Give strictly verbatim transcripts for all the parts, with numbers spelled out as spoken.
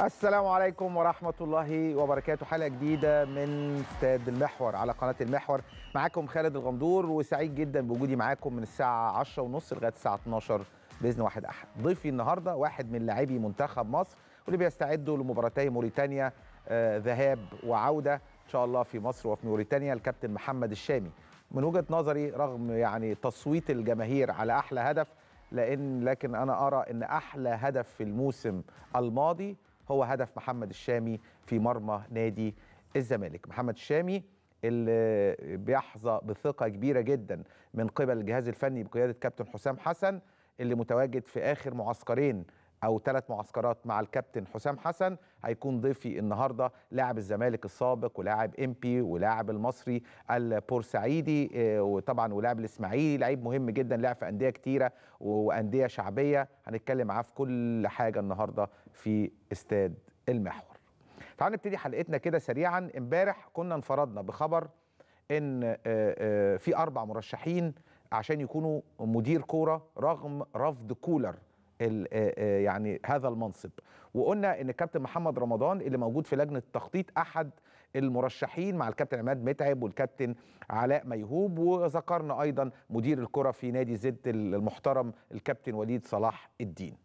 السلام عليكم ورحمة الله وبركاته. حلقة جديدة من استاد المحور على قناة المحور. معاكم خالد الغندور، وسعيد جدا بوجودي معاكم من الساعة عشرة ونص لغاية الساعة اتناشر بإذن واحد أحد. ضيفي النهاردة واحد من لاعبي منتخب مصر واللي بيستعدوا لمباراتي موريتانيا آه ذهاب وعودة إن شاء الله في مصر وفي موريتانيا، الكابتن محمد الشامي. من وجهة نظري رغم يعني تصويت الجماهير على أحلى هدف، لأن لكن أنا أرى أن أحلى هدف في الموسم الماضي هو هدف محمد الشامي في مرمى نادي الزمالك. محمد الشامي اللي بيحظى بثقة كبيرة جدا من قبل الجهاز الفني بقيادة كابتن حسام حسن، اللي متواجد في آخر معسكرين أو ثلاث معسكرات مع الكابتن حسام حسن. هيكون ضيفي النهارده لاعب الزمالك السابق ولاعب امبي ولاعب المصري البورسعيدي وطبعا ولاعب الاسماعيلي، لعيب مهم جدا، لعب في أندية كتيرة وأندية شعبية. هنتكلم معاه في كل حاجة النهارده في استاد المحور. تعالوا نبتدي حلقتنا كده سريعا. امبارح كنا انفردنا بخبر ان في اربع مرشحين عشان يكونوا مدير كوره رغم رفض كولر يعني هذا المنصب، وقلنا ان الكابتن محمد رمضان اللي موجود في لجنه التخطيط احد المرشحين مع الكابتن عماد متعب والكابتن علاء ميهوب، وذكرنا ايضا مدير الكره في نادي زد المحترم الكابتن وليد صلاح الدين.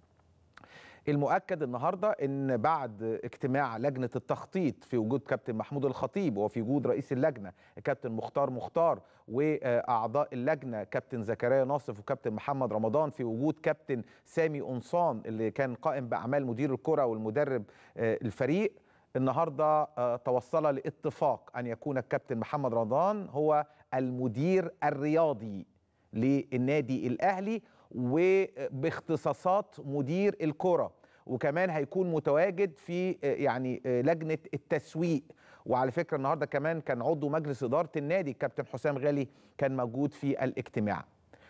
المؤكد النهارده ان بعد اجتماع لجنه التخطيط في وجود كابتن محمود الخطيب وفي وجود رئيس اللجنه الكابتن مختار مختار واعضاء اللجنه كابتن زكريا ناصف وكابتن محمد رمضان، في وجود كابتن سامي قمصان اللي كان قائم باعمال مدير الكره والمدرب الفريق، النهارده توصل لاتفاق ان يكون الكابتن محمد رمضان هو المدير الرياضي للنادي الاهلي وباختصاصات مدير الكرة، وكمان هيكون متواجد في يعني لجنة التسويق. وعلى فكرة النهاردة كمان كان عضو مجلس إدارة النادي الكابتن حسام غالي كان موجود في الاجتماع.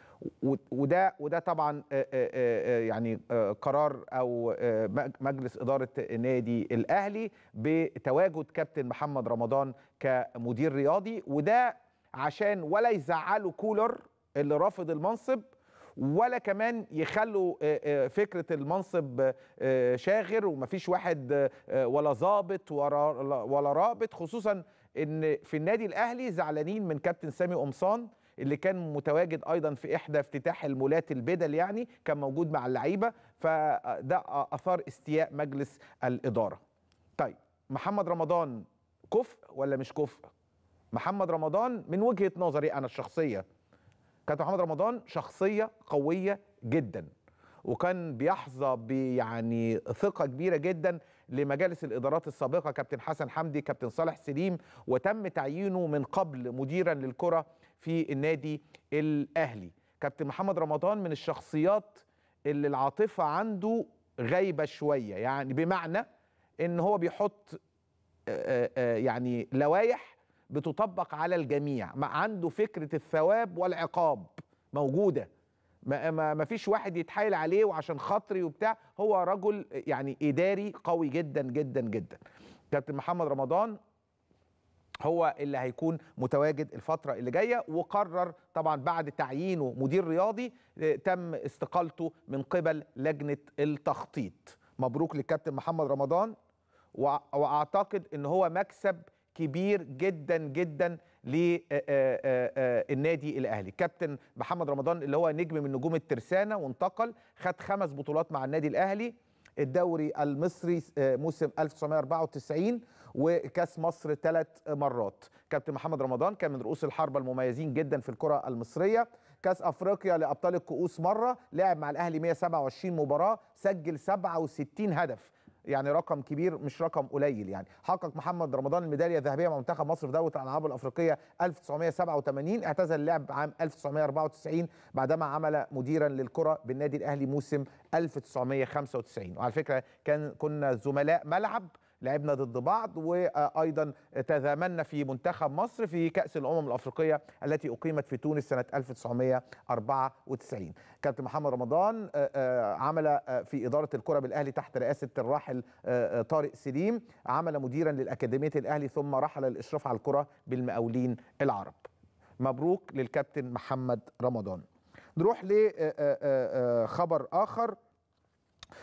وده وده طبعا يعني قرار او مجلس اداره نادي الاهلي بتواجد كابتن محمد رمضان كمدير رياضي، وده عشان ولا يزعلوا كولر اللي رافض المنصب، ولا كمان يخلوا فكرة المنصب شاغر ومفيش واحد ولا ظابط ولا رابط، خصوصا ان في النادي الاهلي زعلانين من كابتن سامي قمصان اللي كان متواجد ايضا في احدى افتتاح المولات البدل، يعني كان موجود مع اللعيبة، فده اثار استياء مجلس الادارة. طيب محمد رمضان كفء ولا مش كفء؟ محمد رمضان من وجهة نظري انا الشخصية، كابتن محمد رمضان شخصية قوية جدا، وكان بيحظى بيعني ثقة كبيرة جدا لمجالس الإدارات السابقة، كابتن حسن حمدي، كابتن صالح سليم، وتم تعيينه من قبل مديرا للكرة في النادي الأهلي. كابتن محمد رمضان من الشخصيات اللي العاطفة عنده غايبة شوية، يعني بمعنى إن هو بيحط يعني لوائح بتطبق على الجميع، ما عنده فكرة الثواب والعقاب موجودة، ما, ما, ما فيش واحد يتحايل عليه وعشان خاطري وبتاع، هو رجل يعني إداري قوي جدا جدا جدا. كابتن محمد رمضان هو اللي هيكون متواجد الفترة اللي جاية، وقرر طبعا بعد تعيينه مدير رياضي تم استقالته من قبل لجنة التخطيط. مبروك للكابتن محمد رمضان، وأعتقد إن هو مكسب كبير جدا جدا للنادي الاهلي. كابتن محمد رمضان اللي هو نجم من نجوم الترسانة وانتقل، خد خمس بطولات مع النادي الاهلي، الدوري المصري موسم ألف وتسعمائة وأربعة وتسعين وكاس مصر ثلاث مرات. كابتن محمد رمضان كان من رؤوس الحربة المميزين جدا في الكرة المصرية. كاس افريقيا لابطال الكؤوس مرة، لعب مع الاهلي مائة وسبعة وعشرين مباراة، سجل سبعة وستين هدف، يعني رقم كبير مش رقم قليل. يعني حقق محمد رمضان الميداليه الذهبيه مع منتخب مصر في دوره الالعاب الافريقيه ألف وتسعمائة وسبعة وثمانين، اعتزل اللعب عام ألف وتسعمائة وأربعة وتسعين بعدما عمل مديرا للكره بالنادي الاهلي موسم ألف وتسعمائة وخمسة وتسعين. وعلى فكره كان كنا زملاء ملعب، لعبنا ضد بعض، وايضا تزامنا في منتخب مصر في كأس الامم الافريقيه التي اقيمت في تونس سنه ألف وتسعمائة وأربعة وتسعين. كابتن محمد رمضان عمل في اداره الكره بالاهلي تحت رئاسه الراحل طارق سليم، عمل مديرا للاكاديميه الاهلي ثم رحل للاشراف على الكره بالمقاولين العرب. مبروك للكابتن محمد رمضان. نروح لخبر اخر،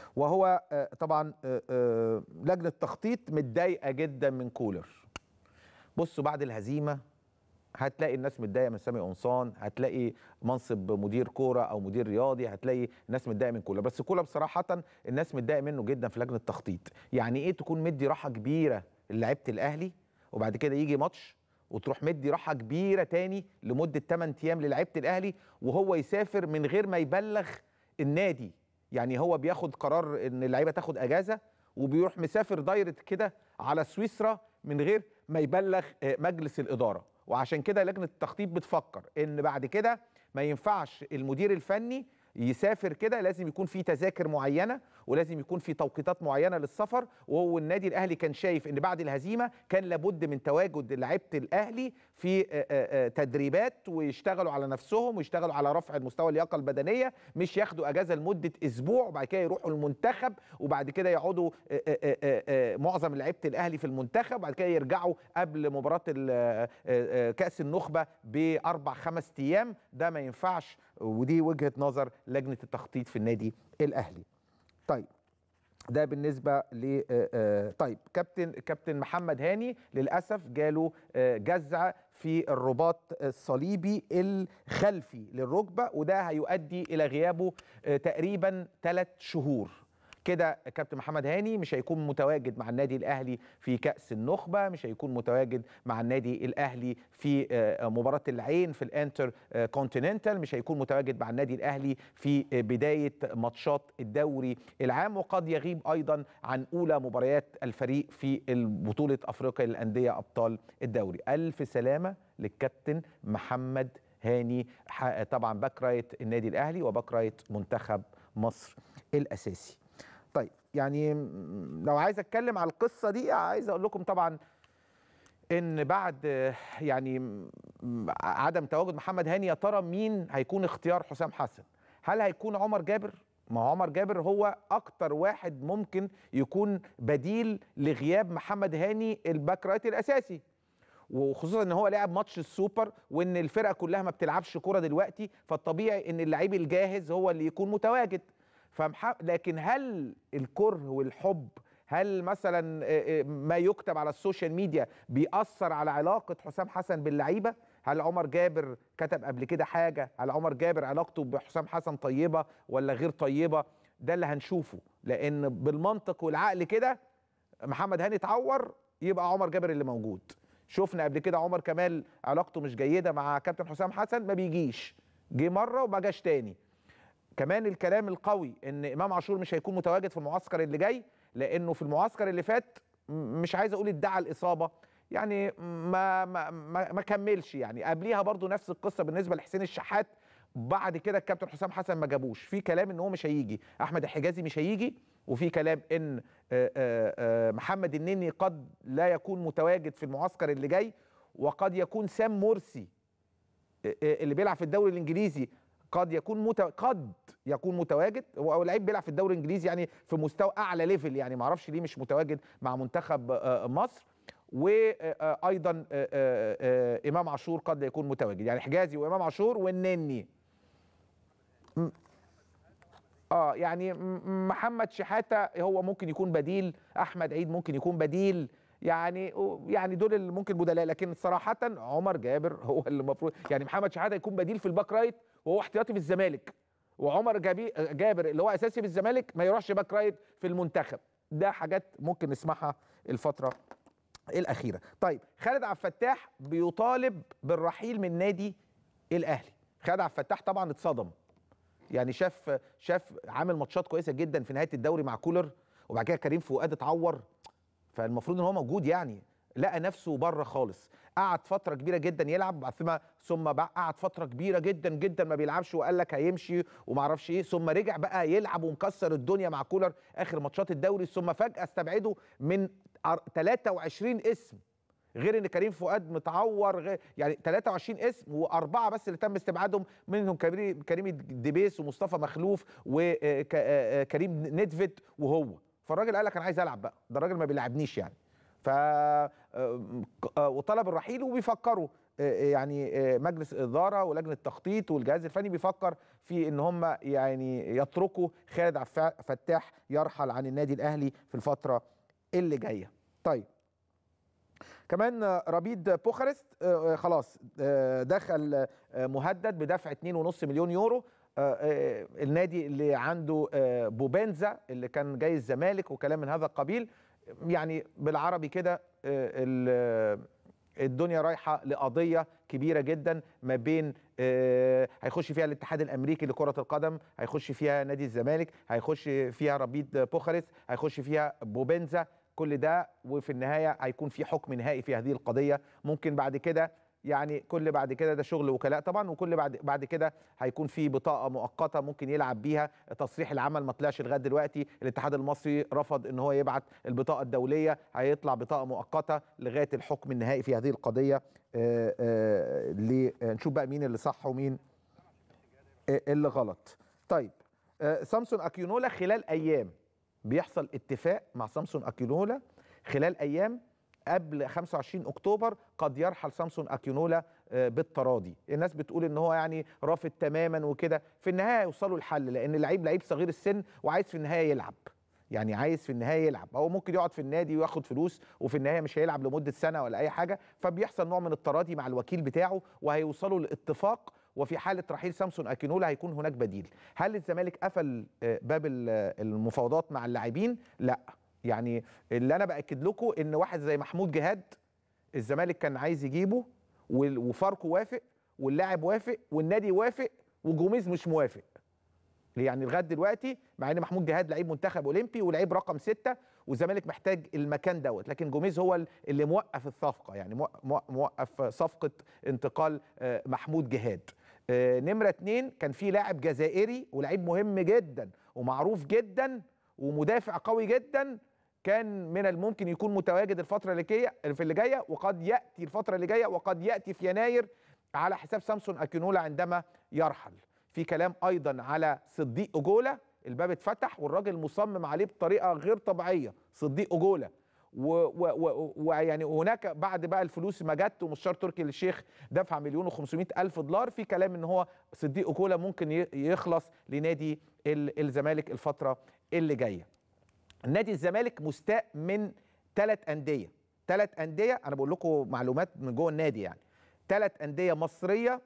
وهو طبعا لجنه التخطيط متضايقه جدا من كولر. بصوا بعد الهزيمه هتلاقي الناس متضايقه من سامي قمصان، هتلاقي منصب مدير كوره او مدير رياضي، هتلاقي الناس متضايقه من كولر. بس كولر بصراحه الناس متضايقه منه جدا في لجنه التخطيط. يعني ايه تكون مدي راحه كبيره للاعيبه الاهلي وبعد كده يجي ماتش وتروح مدي راحه كبيره تاني لمده ثمانية ايام للاعيبه الاهلي وهو يسافر من غير ما يبلغ النادي؟ يعني هو بياخد قرار ان اللعيبه تاخد اجازه وبيروح مسافر دايركت كده على سويسرا من غير ما يبلغ مجلس الاداره. وعشان كده لجنه التخطيط بتفكر ان بعد كده ما ينفعش المدير الفني يسافر كده، لازم يكون في تذاكر معينه ولازم يكون في توقيتات معينه للسفر. وهو النادي الاهلي كان شايف ان بعد الهزيمه كان لابد من تواجد لعيبه الاهلي في تدريبات ويشتغلوا على نفسهم ويشتغلوا على رفع المستوى اللياقه البدنيه، مش ياخدوا اجازه لمده اسبوع وبعد كده يروحوا المنتخب وبعد كده يقعدوا معظم لعيبه الاهلي في المنتخب وبعد كده يرجعوا قبل مباراه كاس النخبه باربع خمس ايام. ده ما ينفعش، ودي وجهه نظر لجنه التخطيط في النادي الاهلي. طيب ده بالنسبه ل طيب كابتن كابتن محمد هاني للاسف جاله جزع في الرباط الصليبي الخلفي للركبه، وده هيؤدي الى غيابه تقريبا ثلاث شهور. كده كابتن محمد هاني مش هيكون متواجد مع النادي الاهلي في كأس النخبة، مش هيكون متواجد مع النادي الاهلي في مباراة العين في الانتر كونتيننتال، مش هيكون متواجد مع النادي الاهلي في بداية ماتشات الدوري العام، وقد يغيب ايضا عن اولى مباريات الفريق في بطولة افريقيا للأندية ابطال الدوري. الف سلامة للكابتن محمد هاني، طبعا باك رايت النادي الاهلي وباك رايت منتخب مصر الاساسي. طيب يعني لو عايز اتكلم على القصه دي عايز اقول لكم طبعا ان بعد يعني عدم تواجد محمد هاني يا ترى مين هيكون اختيار حسام حسن؟ هل هيكون عمر جابر؟ ما هو عمر جابر هو اكتر واحد ممكن يكون بديل لغياب محمد هاني الباك رايت الاساسي، وخصوصا ان هو لعب ماتش السوبر وان الفرقه كلها ما بتلعبش كوره دلوقتي، فالطبيعي ان اللعيب الجاهز هو اللي يكون متواجد. فمح... لكن هل الكره والحب، هل مثلا ما يكتب على السوشيال ميديا بيأثر على علاقة حسام حسن باللعيبة؟ هل عمر جابر كتب قبل كده حاجة؟ هل عمر جابر علاقته بحسام حسن طيبة ولا غير طيبة؟ ده اللي هنشوفه، لأن بالمنطق والعقل كده محمد هاني اتعور يبقى عمر جابر اللي موجود. شفنا قبل كده عمر كمال علاقته مش جيدة مع كابتن حسام حسن، ما بيجيش، جه مرة وما جاش تاني. كمان الكلام القوي ان امام عاشور مش هيكون متواجد في المعسكر اللي جاي، لانه في المعسكر اللي فات مش عايز اقول ادعى الاصابه، يعني ما ما ما, ما كملش. يعني قبليها برضو نفس القصه بالنسبه لحسين الشحات، بعد كده الكابتن حسام حسن ما جابوش. في كلام ان هو مش هيجي، احمد الحجازي مش هيجي، وفي كلام ان محمد النني قد لا يكون متواجد في المعسكر اللي جاي، وقد يكون سام مرسي اللي بيلعب في الدوري الانجليزي قد يكون مت... قد يكون متواجد. هو لعيب بيلعب في الدوري الانجليزي يعني في مستوى اعلى ليفل، يعني ما اعرفش ليه مش متواجد مع منتخب مصر. وايضا امام عاشور قد يكون متواجد، يعني حجازي وامام عاشور والنني. اه يعني محمد شحاته هو ممكن يكون بديل، احمد عيد ممكن يكون بديل، يعني يعني دول اللي ممكن بدلاء. لكن صراحه عمر جابر هو اللي المفروض، يعني محمد شحاته يكون بديل في الباك رايت وهو احتياطي في الزمالك، وعمر جابر اللي هو اساسي في الزمالك ما يروحش باك رايت في المنتخب. ده حاجات ممكن نسمعها الفتره الاخيره. طيب خالد عبد الفتاح بيطالب بالرحيل من نادي الاهلي. خالد عبد الفتاح طبعا اتصدم، يعني شاف شاف عامل ماتشات كويسه جدا في نهايه الدوري مع كولر، وبعد كده كريم فؤاد اتعور، فالمفروض ان هو موجود، يعني لقى نفسه بره خالص. قعد فتره كبيره جدا يلعب، ثم ثم قعد فتره كبيره جدا جدا ما بيلعبش وقال لك هيمشي وما اعرفش ايه، ثم رجع بقى يلعب ومكسر الدنيا مع كولر اخر ماتشات الدوري، ثم فجاه استبعده من ثلاثة وعشرين اسم، غير ان كريم فؤاد متعور، غير يعني ثلاثة وعشرين اسم واربعه بس اللي تم استبعادهم، منهم كريم الدبيس ومصطفى مخلوف وكريم ندفد وهو. فالراجل قال لك انا عايز العب بقى، ده الراجل ما بيلعبنيش يعني. ف وطلب الرحيل وبيفكروا يعني مجلس الاداره ولجنه التخطيط والجهاز الفني بيفكر في ان هم يعني يتركوا خالد عبد الفتاح يرحل عن النادي الاهلي في الفتره اللي جايه. طيب كمان ربيد بوخارست خلاص دخل مهدد بدفع اتنين ونص مليون يورو. النادي اللي عنده بوبنزا اللي كان جاي الزمالك وكلام من هذا القبيل، يعني بالعربي كده الدنيا رايحه لقضيه كبيره جدا ما بين هيخش فيها الاتحاد الامريكي لكره القدم، هيخش فيها نادي الزمالك، هيخش فيها ربيد بوخارست، هيخش فيها بوبنزا، كل ده وفي النهايه هيكون في حكم نهائي في هذه القضيه. ممكن بعد كده يعني كل بعد كده ده شغل وكلاء طبعا، وكل بعد بعد كده هيكون في بطاقه مؤقته ممكن يلعب بيها. تصريح العمل ما طلعش لغايه دلوقتي، الاتحاد المصري رفض ان هو يبعت البطاقه الدوليه، هيطلع بطاقه مؤقته لغايه الحكم النهائي في هذه القضيه. آآ آآ نشوف بقى مين اللي صح ومين اللي غلط. طيب سامسون اكينولا خلال ايام بيحصل اتفاق مع سامسون اكينولا، خلال ايام قبل خمسة وعشرين اكتوبر قد يرحل سامسون اكينولا بالتراضي. الناس بتقول ان هو يعني رافض تماما وكده، في النهايه هيوصلوا لحل، لان اللعيب لعيب صغير السن وعايز في النهايه يلعب، يعني عايز في النهايه يلعب. هو ممكن يقعد في النادي وياخد فلوس وفي النهايه مش هيلعب لمده سنه ولا اي حاجه، فبيحصل نوع من التراضي مع الوكيل بتاعه وهيوصلوا لاتفاق، وفي حاله رحيل سامسون اكينولا هيكون هناك بديل. هل الزمالك قفل باب المفاوضات مع اللاعبين؟ لا، يعني اللي انا باكد لكم ان واحد زي محمود جهاد الزمالك كان عايز يجيبه وفاركو وافق واللاعب وافق والنادي وافق وجوميز مش موافق. يعني لغايه دلوقتي مع ان محمود جهاد لعيب منتخب اولمبي ولعيب رقم ستة والزمالك محتاج المكان دوت، لكن جوميز هو اللي موقف الصفقه، يعني موقف صفقه انتقال محمود جهاد. نمره اتنين كان في لاعب جزائري ولعيب مهم جدا ومعروف جدا ومدافع قوي جدا، كان من الممكن يكون متواجد الفتره اللي جايه في اللي جايه وقد ياتي الفتره اللي جايه وقد ياتي في يناير على حساب سامسون اكينولا عندما يرحل. في كلام ايضا على صديق اجولا، الباب اتفتح والراجل مصمم عليه بطريقه غير طبيعيه، صديق اجولا، ويعني هناك بعد بقى الفلوس ما جت ومستشار تركي للشيخ دفع مليون وخمسمائة الف دولار، في كلام ان هو صديق اجولا ممكن يخلص لنادي الزمالك الفتره اللي جايه. نادي الزمالك مستاء من ثلاث انديه، ثلاث انديه انا بقول لكم معلومات من جوه النادي، يعني ثلاث انديه مصريه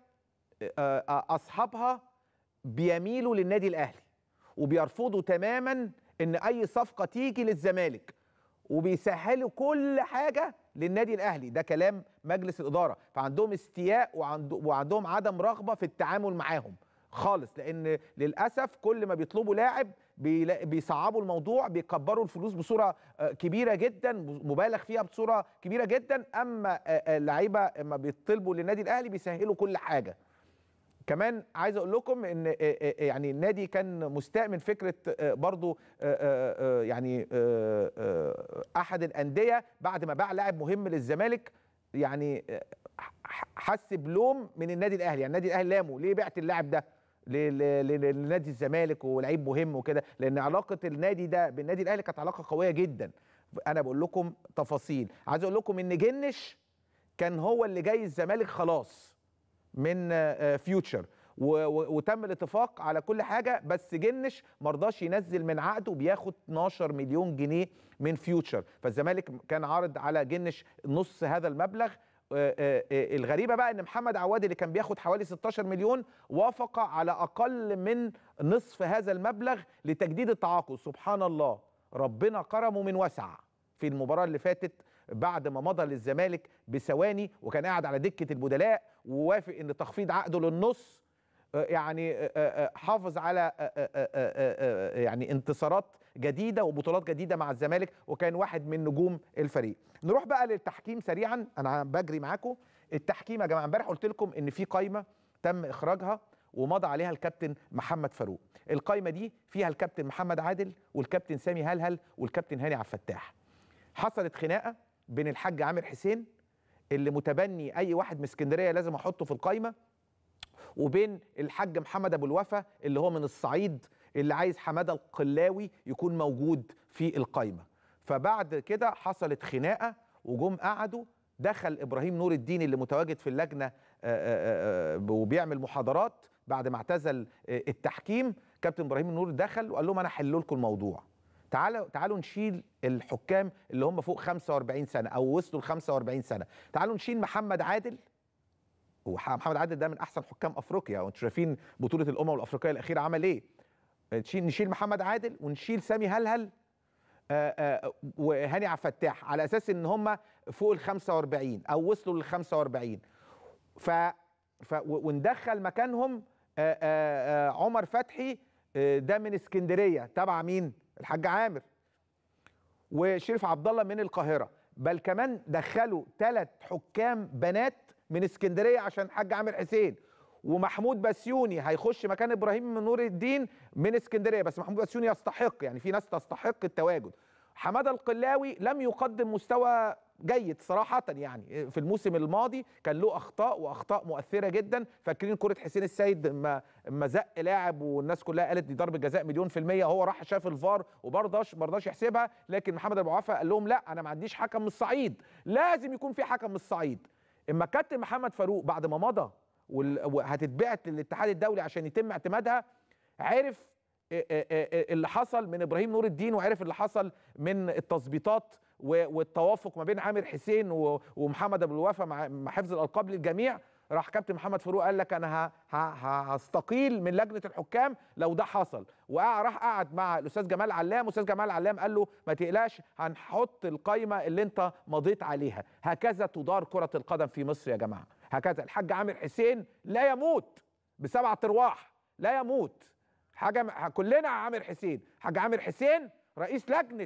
اصحابها بيميلوا للنادي الاهلي وبيرفضوا تماما ان اي صفقه تيجي للزمالك وبيسهلوا كل حاجه للنادي الاهلي. ده كلام مجلس الاداره، فعندهم استياء وعندهم عدم رغبه في التعامل معاهم خالص، لان للاسف كل ما بيطلبوا لاعب بيصعبوا الموضوع، بيكبروا الفلوس بصوره كبيره جدا، مبالغ فيها بصوره كبيره جدا، اما اللعيبه لما بيطلبوا للنادي الاهلي بيسهلوا كل حاجه. كمان عايز اقول لكم ان يعني النادي كان مستاء من فكره برضو يعني احد الانديه بعد ما باع لاعب مهم للزمالك يعني حس بلوم من النادي الاهلي، يعني النادي الاهلي لامه ليه بعت اللاعب ده لنادي الزمالك ولعيب مهم وكده، لان علاقه النادي ده بالنادي الاهلي كانت علاقه قويه جدا. انا بقول لكم تفاصيل، عايز اقول لكم ان جنش كان هو اللي جاي الزمالك خلاص من فيوتشر وتم الاتفاق على كل حاجه، بس جنش ما رضاش ينزل من عقده، بياخد اتناشر مليون جنيه من فيوتشر، فالزمالك كان عارض على جنش نص هذا المبلغ. الغريبه بقى ان محمد عواد اللي كان بياخد حوالي ستاشر مليون وافق على اقل من نصف هذا المبلغ لتجديد التعاقد. سبحان الله، ربنا كرمه من وسع في المباراه اللي فاتت بعد ما مضى للزمالك بثواني وكان قاعد على دكه البدلاء ووافق ان تخفيض عقده للنص، يعني حافظ على يعني انتصارات جديده وبطولات جديده مع الزمالك، وكان واحد من نجوم الفريق. نروح بقى للتحكيم سريعا، انا بجري معاكم. التحكيم يا جماعه، امبارح قلت لكم ان في قائمه تم اخراجها ومضى عليها الكابتن محمد فاروق. القائمه دي فيها الكابتن محمد عادل والكابتن سامي هلهل والكابتن هاني عبد الفتاح. حصلت خناقه بين الحاج عامر حسين اللي متبني اي واحد من اسكندريه لازم احطه في القائمه، وبين الحاج محمد ابو الوفا اللي هو من الصعيد اللي عايز حماده القلاوي يكون موجود في القائمه. فبعد كده حصلت خناقه وجم قعدوا دخل ابراهيم نور الدين اللي متواجد في اللجنه وبيعمل محاضرات بعد ما اعتزل التحكيم. كابتن ابراهيم نور دخل وقال لهم انا هحل لكم الموضوع، تعالوا تعالوا نشيل الحكام اللي هم فوق خمسة وأربعين سنه او وصلوا ل خمسة وأربعين سنه، تعالوا نشيل محمد عادل. ومحمد عادل ده من احسن حكام افريقيا، وانتم شايفين بطوله الامم الافريقيه الاخيره عمل ايه. نشيل محمد عادل ونشيل سامي هلهل وهاني عبد الفتاح على اساس ان هم فوق ال خمسة وأربعين او وصلوا لل خمسة وأربعين، ف... ف وندخل مكانهم آآ آآ عمر فتحي ده من اسكندريه تبع مين؟ الحاج عامر. وشريف عبد الله من القاهره، بل كمان دخلوا ثلاث حكام بنات من اسكندريه عشان الحاج عامر حسين. ومحمود بسيوني هيخش مكان ابراهيم نور الدين من اسكندريه، بس محمود بسيوني يستحق، يعني في ناس تستحق التواجد. حماده القلاوي لم يقدم مستوى جيد صراحه، يعني في الموسم الماضي كان له اخطاء واخطاء مؤثره جدا. فاكرين كره حسين السيد لما ما زق لاعب والناس كلها قالت دي ضربه جزاء مليون في الميه، هو راح شاف الفار وبرضاش ما رضاش يحسبها، لكن محمد ابو عوفه قال لهم لا انا ما عنديش حكم من الصعيد، لازم يكون في حكم من الصعيد. اما كابتن محمد فاروق بعد ما مضى وهتتبعت للاتحاد الدولي عشان يتم اعتمادها، عرف اللي حصل من ابراهيم نور الدين، وعرف اللي حصل من التظبيطات والتوافق ما بين عامر حسين ومحمد ابو الوفا مع حفظ الالقاب للجميع. راح كابتن محمد فاروق قال لك انا هستقيل من لجنه الحكام لو ده حصل، وراح قعد مع الاستاذ جمال علام. استاذ جمال علام قال له ما تقلقش هنحط القايمه اللي انت مضيت عليها. هكذا تدار كره القدم في مصر يا جماعه، هكذا. الحاج عامر حسين لا يموت بسبعه ارواح، لا يموت. حاجه كلنا عامر حسين. حاج عامر حسين رئيس لجنه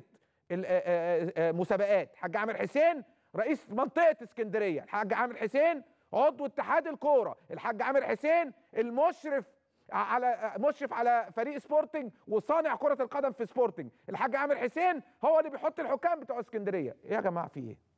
المسابقات، حاج عامر حسين رئيس منطقه اسكندريه، الحاج عامر حسين عضو اتحاد الكوره، الحاج عامر حسين المشرف على مشرف على فريق سبورتنج وصانع كره القدم في سبورتنج، الحاج عامر حسين هو اللي بيحط الحكام بتوع اسكندريه. ايه يا جماعه في ايه؟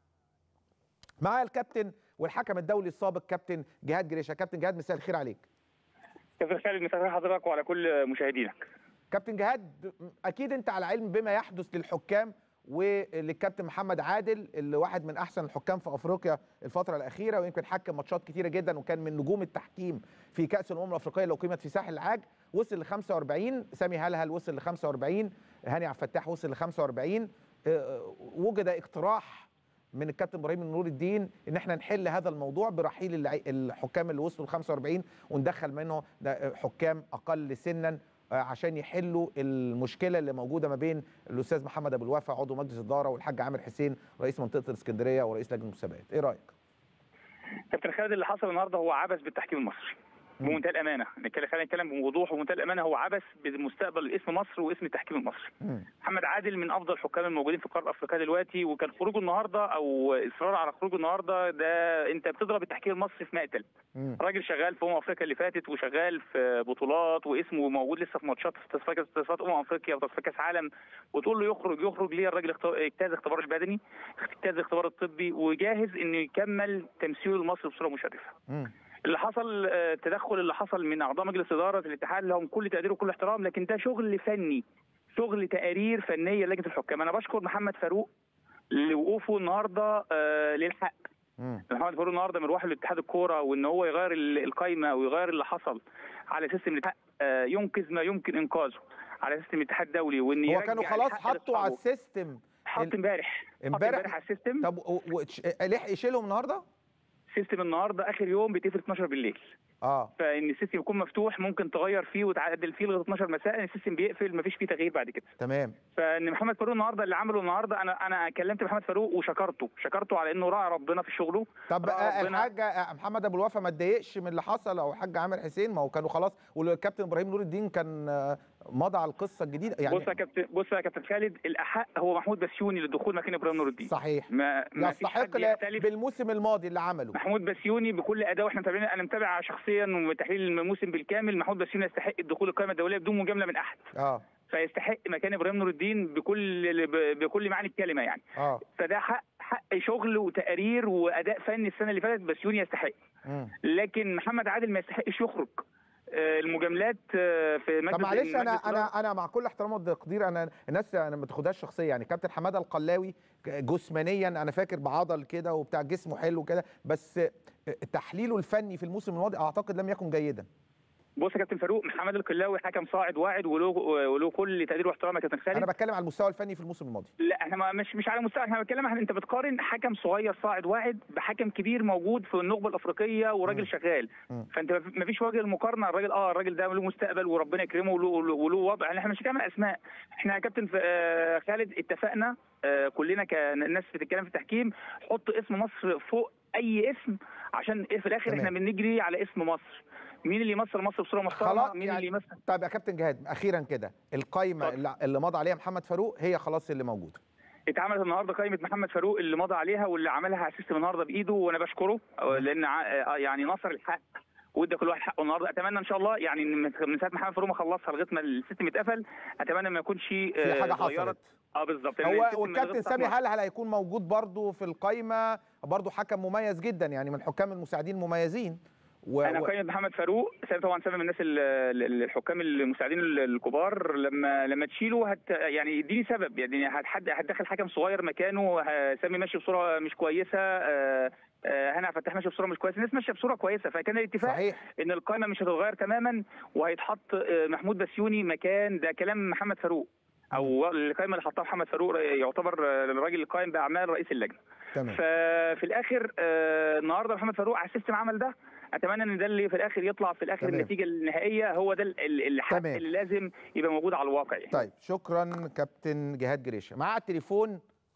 معايا الكابتن والحكم الدولي السابق كابتن جهاد جريشه. كابتن جهاد مساء الخير عليك. كابتن خالد مساء الخير حضرتك وعلى كل مشاهدينك. كابتن جهاد، اكيد انت على علم بما يحدث للحكام وللكابتن محمد عادل اللي واحد من احسن الحكام في افريقيا الفتره الاخيره، ويمكن حكم ماتشات كتيره جدا وكان من نجوم التحكيم في كاس الامم الافريقيه اللي اقيمت في ساحل العاج. وصل ل خمسة وأربعين، سامي هلهل وصل ل خمسة وأربعين، هاني عبد الفتاح وصل ل خمسة وأربعين. وجد اقتراح من الكابتن ابراهيم نور الدين ان احنا نحل هذا الموضوع برحيل الحكام اللي وصلوا ل خمسة وأربعين وندخل منه حكام اقل سنا عشان يحلوا المشكله اللي موجوده ما بين الاستاذ محمد ابو الوفا عضو مجلس الاداره والحاج عامر حسين رئيس منطقه الاسكندريه ورئيس لجنه المسابقات. ايه رايك؟ كابتن خالد، اللي حصل النهارده هو عبث بالتحكيم المصري بمنتهى الامانه. خلينا نتكلم بوضوح ومنتهى الامانه، هو عبث بمستقبل اسم مصر واسم التحكيم المصري. مم. محمد عادل من افضل الحكام الموجودين في القاره الافريقيه دلوقتي، وكان خروجه النهارده او اصرار على خروجه النهارده ده انت بتضرب التحكيم المصري في مقتل. راجل شغال في امم افريقيا اللي فاتت وشغال في بطولات واسمه موجود لسه في ماتشات في تصفيات امم افريقيا وتصفيات كاس عالم، وتقول له يخرج يخرج ليه؟ الراجل اجتاز اختبار البدني، اجتاز اختبار الطبي، وجاهز انه يكمل تمثيله لمصر بصوره مشرفه. مم. اللي حصل التدخل اللي حصل من اعضاء مجلس اداره الاتحاد لهم كل تقدير وكل احترام، لكن ده شغل فني، شغل تقارير فنيه لجنه الحكام. انا بشكر محمد فاروق لوقوفه النهارده للحق. محمد فاروق النهارده مروح لاتحاد الكوره، وان هو يغير القايمه ويغير اللي حصل على سيستم الاتحاد ينقذ ما يمكن انقاذه على سيستم الاتحاد الدولي، وان هو كانوا خلاص حطوا على السيستم، حط امبارح امبارح على السيستم. طب لحق يشيلهم النهارده؟ السيستم النهارده اخر يوم بتقفل اتناشر بالليل. اه فان السيستم يكون مفتوح ممكن تغير فيه وتعدل فيه لغايه اتناشر مساء، السيستم بيقفل مفيش فيه تغيير بعد كده. تمام. فان محمد فاروق النهارده اللي عمله النهارده، انا انا كلمت محمد فاروق وشكرته، شكرته على انه راعى ربنا في شغله. طب الحاج محمد ابو الوفا ما اتضايقش من اللي حصل او الحاج عامر حسين؟ ما هو كانوا خلاص، والكابتن ابراهيم نور الدين كان مضى على القصه الجديده يعني. بص يا كابتن بص يا كابتن خالد، الاحق هو محمود بسيوني للدخول مكان ابراهيم نور الدين. صحيح. ما, ما يستحق بالموسم الماضي اللي عمله محمود بسيوني بكل اداء، واحنا متابعين، انا متابع شخصيا وتحليل الموسم بالكامل. محمود بسيوني يستحق الدخول القائمه الدوليه بدون مجامله من احد. اه فيستحق مكان ابراهيم نور الدين بكل بكل معنى الكلمه يعني. اه فده حق حق شغل وتقارير واداء فني السنه اللي فاتت، بسيوني يستحق. م. لكن محمد عادل ما يستحقش يخرج. المجاملات في مجلس. طب معلش انا انا انا مع كل احترام والتقدير، انا الناس انا ما تاخدهاش شخصيه، يعني كابتن حماده القلاوي جسمانيا انا فاكر بعضل كده وبتاع، جسمه حلو كده، بس تحليله الفني في الموسم الماضي اعتقد لم يكن جيدا. بص يا كابتن فاروق، محمد القلاوي حكم صاعد واعد وله وله كل تقدير واحترام يا كابتن خالد. انا بتكلم على المستوى الفني في الموسم الماضي. لا احنا مش مش على مستوى، احنا بنتكلم عن انت بتقارن حكم صغير صاعد واعد بحكم كبير موجود في النخبه الافريقيه وراجل شغال، فانت ما فيش وجه المقارنه. الراجل اه الراجل ده له مستقبل وربنا يكرمه وله وله وضع، يعني احنا مش هنعمل اسماء. احنا يا كابتن خالد اتفقنا آه كلنا كناس بتتكلم في التحكيم، حط اسم مصر فوق اي اسم، عشان في الاخر تمام. احنا بنجري على اسم مصر. مين اللي يمثل مصر بصوره محترمه؟ مين يعني اللي يمثل؟ طيب يا كابتن جهاد اخيرا كده، القايمه اللي, اللي مضى عليها محمد فاروق هي خلاص اللي موجوده. اتعملت النهارده قائمه محمد فاروق اللي مضى عليها واللي عملها اسيست النهارده بايده، وانا بشكره لان يعني نصر الحق وادى كل واحد حقه النهارده. اتمنى ان شاء الله يعني من ساعه محمد فاروق ما خلصها لغايه ما السيستم اتقفل، اتمنى ما يكونش في حاجه حصلت. اه بالظبط. هو والكابتن سامي هل هل هيكون موجود برضه في القايمه؟ برضه حكم مميز جدا، يعني من الحكام المساعدين المميزين. و... انا قيمت محمد فاروق سامي طبعا، سامي من الناس الحكام المساعدين الكبار. لما لما تشيله هت يعني اديني سبب، يعني هتحد هتدخل حكم صغير مكانه. سامي ماشي بصوره مش كويسه، هنا فتح ماشي بصوره مش كويسه، الناس ماشيه بصوره كويسه، فكان الاتفاق صحيح ان القائمه مش هتتغير تماما وهيتحط محمود بسيوني مكان. ده كلام محمد فاروق، او القائمه اللي حطها محمد فاروق يعتبر الراجل القائم باعمال رئيس اللجنه. تمام. ففي الاخر النهارده محمد فاروق على السيستم عمل ده. اتمنى ان ده اللي في الاخر يطلع في الاخر. تمام. النتيجه النهائيه هو ده الحق اللي لازم يبقى موجود على الواقع يعني. طيب شكرا كابتن جهاد جريشه. معاه على التليفون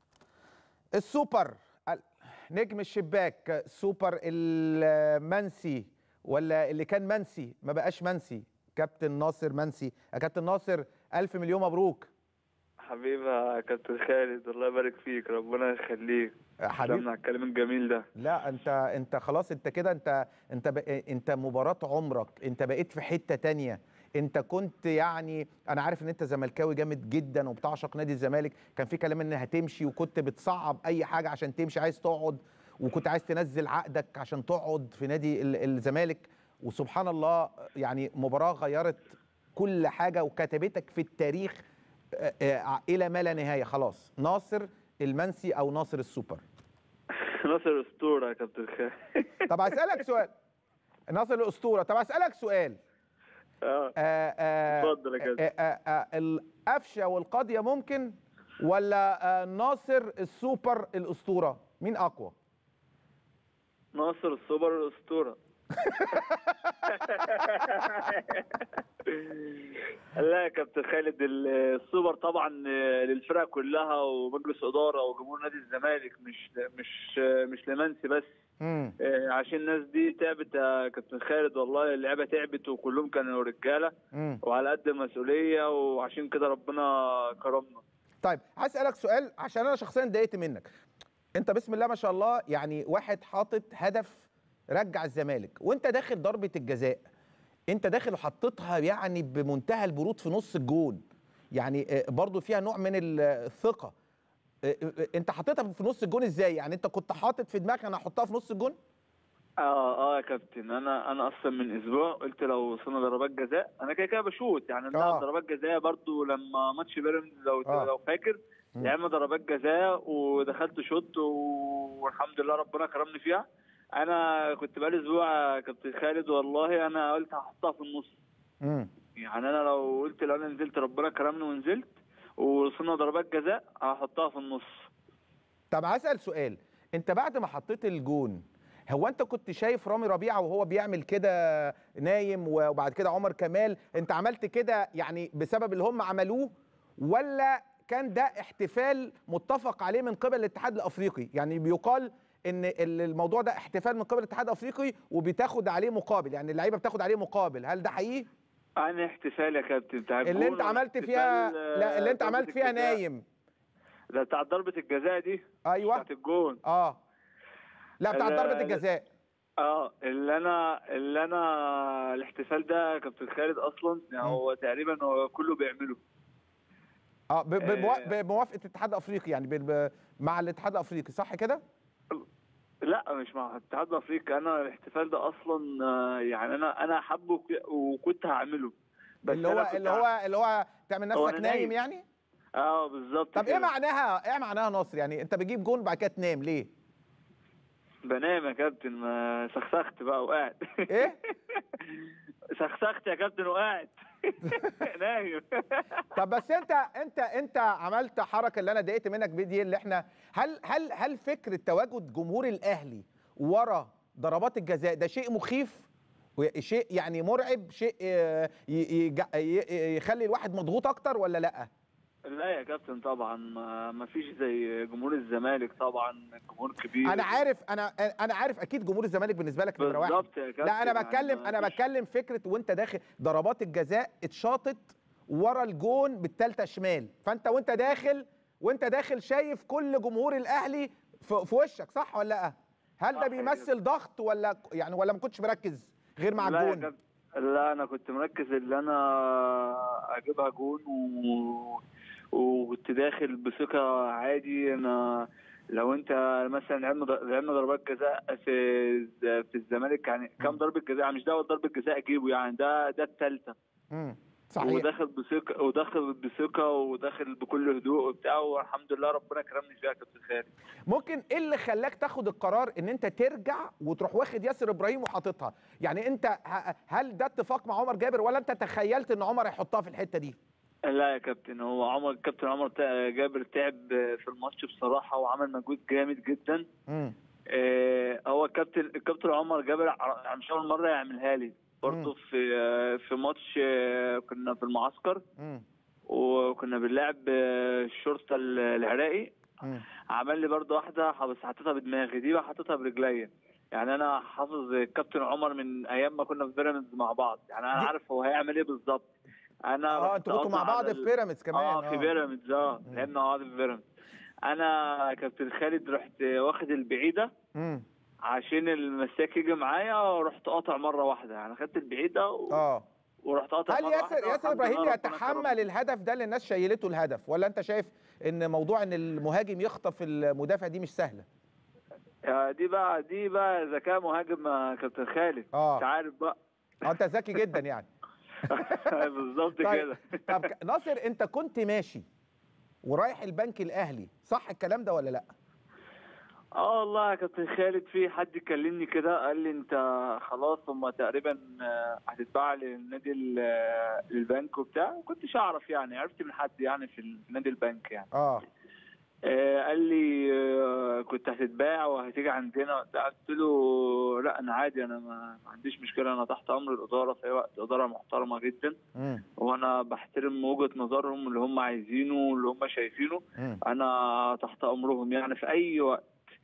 السوبر نجم الشباك، سوبر المنسي ولا اللي كان منسي ما بقاش منسي، كابتن ناصر منسي. يا كابتن ناصر الف مليون مبروك. حبيبي يا كابتن خالد، الله يبارك فيك، ربنا يخليك حبيبي على الكلام الجميل ده. لا انت انت خلاص، انت كده انت انت انت مباراة عمرك، انت بقيت في حتة تانية. انت كنت يعني انا عارف ان انت زملكاوي جامد جدا وبتعشق نادي الزمالك، كان في كلام ان هتمشي وكنت بتصعب اي حاجة عشان تمشي، عايز تقعد وكنت عايز تنزل عقدك عشان تقعد في نادي الزمالك، وسبحان الله يعني مباراة غيرت كل حاجة وكتبتك في التاريخ الى ما لا نهايه. خلاص ناصر المنسي او ناصر السوبر. ناصر الاسطوره يا كابتن خالد. طب هسالك سؤال، ناصر الاسطوره. طب هسالك سؤال اه اتفضل يا كابتن. القفشه والقاضيه ممكن ولا آه ناصر السوبر الاسطوره؟ مين اقوى؟ ناصر السوبر الاسطوره. لا يا كابتن خالد، السوبر طبعا للفرقه كلها ومجلس اداره وجمهور نادي الزمالك، مش مش مش لمنسي بس. مم. عشان الناس دي تعبت يا كابتن خالد، والله اللعيبه تعبت وكلهم كانوا رجاله وعلى قد المسؤوليه، وعشان كده ربنا كرمنا. طيب هسألك سؤال عشان انا شخصيا اتضايقت منك. انت بسم الله ما شاء الله يعني واحد حاطط هدف رجع الزمالك، وانت داخل ضربه الجزاء انت داخل وحطيتها يعني بمنتهى البرود في نص الجون، يعني برضو فيها نوع من الثقه. انت حطيتها في نص الجون ازاي؟ يعني انت كنت حاطط في دماغك انا هحطها في نص الجون؟ اه اه يا كابتن، انا انا اصلا من اسبوع قلت لو وصلنا ضربات جزاء انا كده كده بشوت، يعني انت آه. ضربات جزاء برضو لما ماتش بيراميدز لو آه. لو فاكر لعبنا ضربات جزاء ودخلت شوت والحمد لله ربنا كرمني فيها. انا كنت بقالي اسبوع يا كابتن خالد والله انا قلت هحطها في النص. امم يعني انا لو قلت لو انا نزلت ربنا كرمني ونزلت ووصلنا ضربات جزاء هحطها في النص. طب هسأل سؤال، انت بعد ما حطيت الجون هو انت كنت شايف رامي ربيعه وهو بيعمل كده نايم وبعد كده عمر كمال، انت عملت كده يعني بسبب اللي هم عملوه ولا كان ده احتفال متفق عليه من قبل الاتحاد الافريقي؟ يعني بيقال ان الموضوع ده احتفال من قبل الاتحاد الافريقي وبتاخد عليه مقابل، يعني اللعيبه بتاخد عليه مقابل، هل ده حقيقي؟ انا احتفال يا كابتن بتاع اللي انت عملت فيها لا اللي انت عملت فيها نايم ده بتاع ضربه الجزاء دي. ايوه بتاعت الجون. اه لا بتاع ضربه الجزاء. اه اللي انا اللي انا الاحتفال ده يا كابتن خالد اصلا يعني هو تقريبا هو كله بيعمله. اه بموافقه الاتحاد الافريقي، يعني مع الاتحاد الافريقي صح كده؟ لا مش مع الاتحاد الافريقي، انا الاحتفال ده اصلا يعني انا انا حابه وكنت هعمله. بس اللي هو اللي هو اللي هو تعمل نفسك نايم, نايم يعني؟ اه بالظبط. طب كده. ايه معناها ايه معناها ناصر؟ يعني انت بتجيب جون بعد كده تنام ليه؟ بنام يا كابتن، ما سخسخت بقى وقاعد. ايه؟ سخسخت يا كابتن وقاعد. نايم. طب بس انت انت انت عملت حركه اللي انا ضايقت منك دي، اللي احنا هل هل هل فكره تواجد جمهور الاهلي ورا ضربات الجزاء ده شيء مخيف؟ شيء يعني مرعب، شيء يخلي الواحد مضغوط اكتر ولا لا؟ لا يا كابتن طبعا ما فيش زي جمهور الزمالك، طبعا جمهور كبير. انا عارف انا انا عارف اكيد جمهور الزمالك بالنسبه لك نمره واحد. بالظبط يا كابتن. لا انا بتكلم يعني انا بتكلم فكره وانت داخل ضربات الجزاء اتشاطت ورا الجون بالثالثه شمال، فانت وانت داخل وانت داخل شايف كل جمهور الاهلي في وشك، صح ولا لا؟ هل ده بيمثل ضغط ولا يعني ولا ما كنتش مركز غير مع لا الجون؟ يا لا انا كنت مركز ان انا اجيبها جون و... وكنت داخل بثقه عادي. انا لو انت مثلا لعبنا لعبنا ضربات جزاء في في الزمالك يعني كام ضربه جزاء، مش ده ضربه جزاء اجيبه يعني، ده ده الثالثه. امم صحيح. وداخل بثقه وداخل بثقه وداخل بكل هدوء وبتاع، والحمد لله ربنا كرمني فيها يا كابتن خالد. ممكن ايه اللي خلاك تاخد القرار ان انت ترجع وتروح واخد ياسر ابراهيم وحاططها؟ يعني انت هل ده اتفاق مع عمر جابر ولا انت تخيلت ان عمر هيحطها في الحته دي؟ لا يا كابتن، هو عمر كابتن عمر جابر تعب في الماتش بصراحه وعمل مجهود جامد جدا. امم آه هو الكابتن الكابتن عمر جابر مش اول مره يعملها لي برضه. في في ماتش كنا في المعسكر مم. وكنا بنلعب الشرطه العراقي، مم. عمل لي برضه واحده بس حطيتها بدماغي، دي بقى حطيتها برجليا. يعني انا حافظ الكابتن عمر من ايام ما كنا في بيراميدز مع بعض، يعني انا عارف هو هيعمل ايه بالظبط. انا اه انتوا كنتوا مع بعض في بيراميدز كمان؟ اه في بيراميدز اه لعبنا مع بعض في بيراميدز. انا كابتن خالد رحت واخد البعيده مم. عشان المساك يجي معايا، ورحت قاطع مره واحده، يعني خدت البعيده و... اه ورحت قاطع هل ياسر ياسر ابراهيم يتحمل الهدف ده اللي الناس شايلته الهدف، ولا انت شايف ان موضوع ان المهاجم يخطف المدافع دي مش سهله؟ دي بقى دي بقى ذكاء مهاجم يا كابتن خالد. اه انت عارف بقى. اه انت ذكي جدا يعني. بالظبط طيب كده. طب ناصر، انت كنت ماشي ورايح البنك الاهلي، صح الكلام ده ولا لا؟ اه والله يا كابتن خالد، في حد كلمني كده قال لي انت خلاص هم تقريبا هتتباع للنادي البنك وبتاع، ما كنتش اعرف يعني، عرفت من حد يعني في نادي البنك يعني. اه آه قال لي آه كنت هتتباع وهتيجي عندنا، قلت له لا انا عادي، انا ما عنديش مشكله، انا تحت امر الاداره في اي وقت، اداره محترمه جدا م. وانا بحترم وجهه نظرهم اللي هم عايزينه واللي هم شايفينه، م. انا تحت امرهم يعني في اي وقت.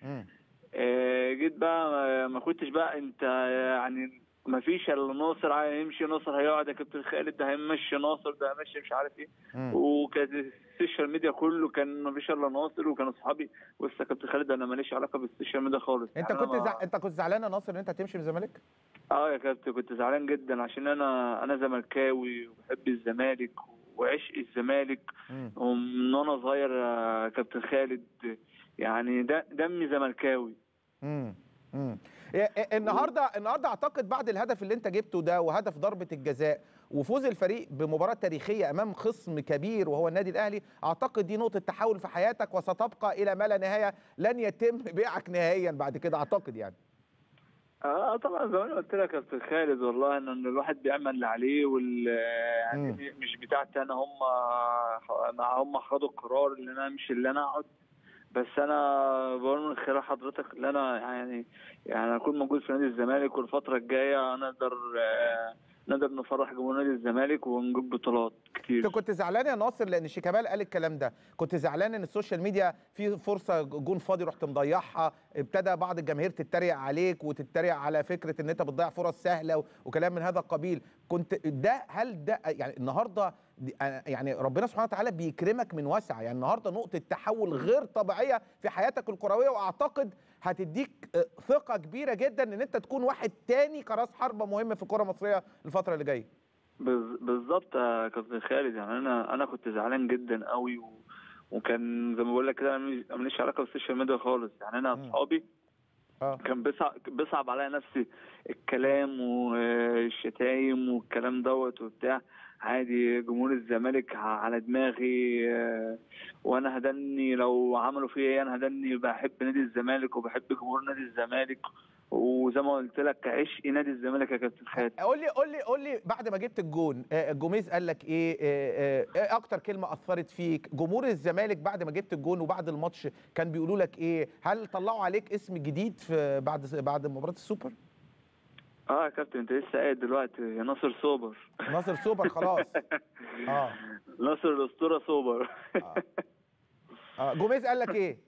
آه جيت بقى ما كنتش بقى انت يعني ما فيش الا ناصر هيمشي، ناصر هيقعد يا كابتن خالد، ده هيمشي ناصر، ده هيمشي مش عارف ايه، وكانت السوشيال ميديا كله كان ما فيش الا ناصر، وكانوا اصحابي. بص يا كابتن خالد انا ماليش علاقه بالسوشيال ميديا خالص. انت يعني كنت زع... انت كنت زعلان يا ناصر ان انت تمشي من الزمالك؟ اه يا كابتن كنت زعلان جدا، عشان انا انا زملكاوي وبحب الزمالك وعشق الزمالك ومن وانا صغير يا كابتن خالد، يعني ده دمي زملكاوي. امم امم النهارده النهارده اعتقد بعد الهدف اللي انت جبته ده وهدف ضربه الجزاء وفوز الفريق بمباراه تاريخيه امام خصم كبير وهو النادي الاهلي، اعتقد دي نقطه تحول في حياتك وستبقى الى ما لا نهايه، لن يتم بيعك نهائيا بعد كده اعتقد يعني. اه طبعا زي ما قلت لك يا كابتن خالد، والله ان الواحد بيعمل اللي عليه، وال يعني م. مش بتاعتي انا، هم هم خدوا القرار ان انا امشي، اللي انا اقعد، بس انا بقول من خلال حضرتك ان انا يعني يعني اكون موجود في نادي الزمالك، والفتره الجايه نقدر آه نقدر نفرح جمهور نادي الزمالك ونجيب بطولات كتير. انت كنت زعلان يا ناصر لان شيكابالا قال الكلام ده، كنت زعلان ان السوشيال ميديا في فرصه جون فاضي رحت مضيعها، ابتدى بعض الجماهير تتريق عليك وتتريق على فكره ان انت بتضيع فرص سهله وكلام من هذا القبيل، كنت ده هل ده يعني النهارده يعني ربنا سبحانه وتعالى بيكرمك من واسع، يعني النهارده نقطه تحول غير طبيعيه في حياتك الكرويه، واعتقد هتديك ثقه كبيره جدا ان انت تكون واحد تاني كراس حربه مهم في الكره المصريه الفتره اللي جايه. بالظبط يا كابتن خالد، يعني انا انا كنت زعلان جدا قوي، وكان زي ما بقول لك كده انا ماليش علاقه بالسوشيال ميديا خالص، يعني انا اصحابي آه. كان بيصعب بيصعب عليا نفسي الكلام والشتايم والكلام دوت وبتاع. عادي جمهور الزمالك على دماغي، وانا هدني لو عملوا فيا ايه، انا هدني بحب نادي الزمالك وبحب جمهور نادي الزمالك، وزي ما قلت لك عشق نادي الزمالك يا كابتن خالد. قول لي قول لي قول لي بعد ما جبت الجون جوميز قال لك ايه؟ ايه اكتر كلمه اثرت فيك؟ جمهور الزمالك بعد ما جبت الجون وبعد الماتش كان بيقولوا لك ايه؟ هل طلعوا عليك اسم جديد في بعد بعد مباراه السوبر؟ اه يا كابتن انت لسه قاعد دلوقتي يا ناصر سوبر. ناصر سوبر خلاص. اه ناصر الاسطوره سوبر. اه, آه. جوميز قال لك ايه؟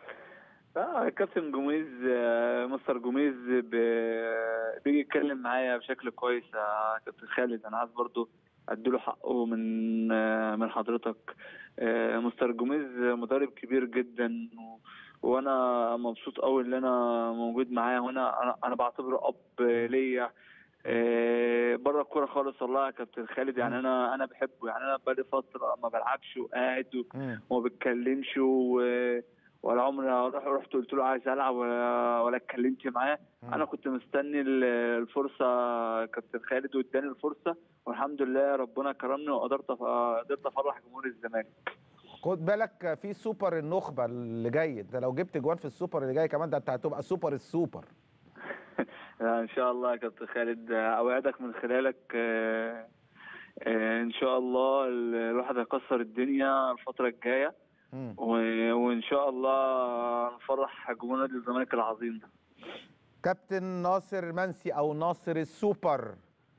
اه كابتن جوميز، آه مستر جوميز بيجي يتكلم معايا بشكل كويس يا كابتن خالد. انا عايز برضو اديله حقه من آه من حضرتك. آه مستر جوميز مدرب كبير جدا، و وانا مبسوط قوي ان انا موجود معاه، وانا انا, أنا بعتبره اب ليا إيه بره الكوره خالص والله يا كابتن خالد. يعني انا انا بحبه، يعني انا بقالي فتره ما بلعبش وقاعد وما بتكلمش، ولا عمري رحت قلت له عايز العب ولا ولا اتكلمت معاه. انا كنت مستني الفرصه كابتن خالد واداني الفرصه، والحمد لله ربنا كرمني وقدرت قدرت افرح جمهور الزمالك. خد بالك في سوبر النخبه اللي جاي، انت لو جبت جوان في السوبر اللي جاي كمان ده انت هتبقى سوبر السوبر. ان شاء الله يا كابتن خالد، اوعدك من خلالك آه آه ان شاء الله الواحد هيكسر الدنيا الفتره الجايه، وان شاء الله نفرح جمهور نادي الزمالك العظيم ده. كابتن ناصر منسي او ناصر السوبر،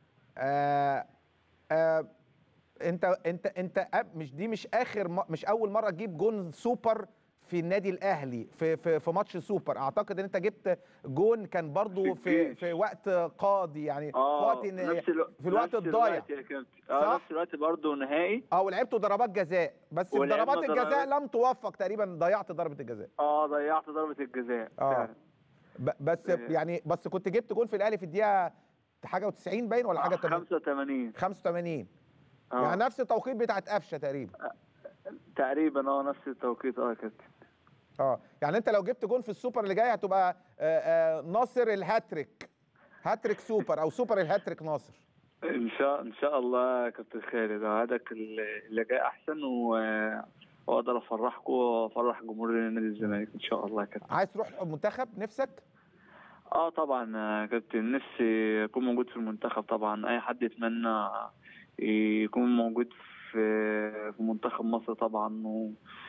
آه آه انت انت انت مش دي مش اخر مش اول مره تجيب جون سوبر في النادي الاهلي في في في ماتش سوبر. اعتقد ان انت جبت جون كان برضو في في وقت قاضي، يعني آه في وقت نفس الو... في الوقت الضايع. اه نفس الوقت برضو نهائي. اه ولعبتوا ضربات جزاء، بس في ضربات الجزاء لم توفق تقريبا، ضيعت ضربه الجزاء. اه ضيعت ضربه الجزاء اه بس يعني بس كنت جبت جون في الاهلي في الدقيقه حاجه و90 باين ولا حاجه خمسة وثمانين خمسة وثمانين آه. يعني نفس التوقيت بتاعت قفشه تقريبا. تقريبا اه نفس التوقيت اه يا كابتن. اه يعني انت لو جبت جون في السوبر اللي جاي هتبقى آآ آآ ناصر الهاتريك، هاتريك سوبر او سوبر الهاتريك ناصر. ان شاء ان شاء الله يا كابتن خالد، اوعدك اللي جاي احسن، و واقدر افرحكم وافرح جمهور نادي الزمالك ان شاء الله يا كابتن. عايز تروح المنتخب نفسك؟ اه طبعا يا كابتن، نفسي اكون موجود في المنتخب طبعا. اي حد يتمنى يكون موجود في في منتخب مصر طبعا، و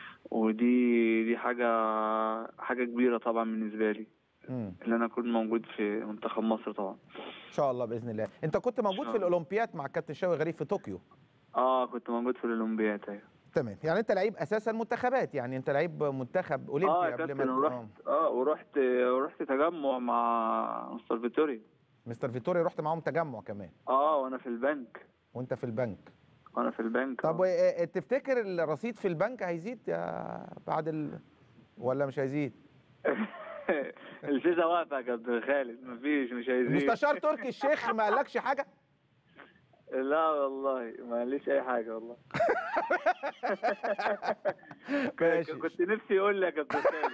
ودي دي حاجه حاجه كبيره طبعا بالنسبه لي، ان انا اكون موجود في منتخب مصر طبعا ان شاء الله باذن الله. انت كنت موجود في الاولمبياد مع كابتن شوقي غريب في طوكيو؟ اه كنت موجود في الاولمبياد ايوه. تمام، يعني انت لعيب اساسا منتخبات، يعني انت لعيب منتخب اولمبي اه قبل ما ورحت اه ورحت ورحت تجمع مع مستر فيتوري. مستر فيتوري رحت معاهم تجمع كمان؟ اه وانا في البنك. وانت في البنك؟ وانا في البنك. طب آه. تفتكر الرصيد في البنك هيزيد يا بعد ال... ولا مش هيزيد؟ الفيزا واقفه يا كابتن خالد، مفيش مش هيزيد. المستشار تركي الشيخ ما قالكش حاجه؟ لا والله ما قاليش اي حاجه والله. كنت نفسي يقول لي يا كابتن خالد.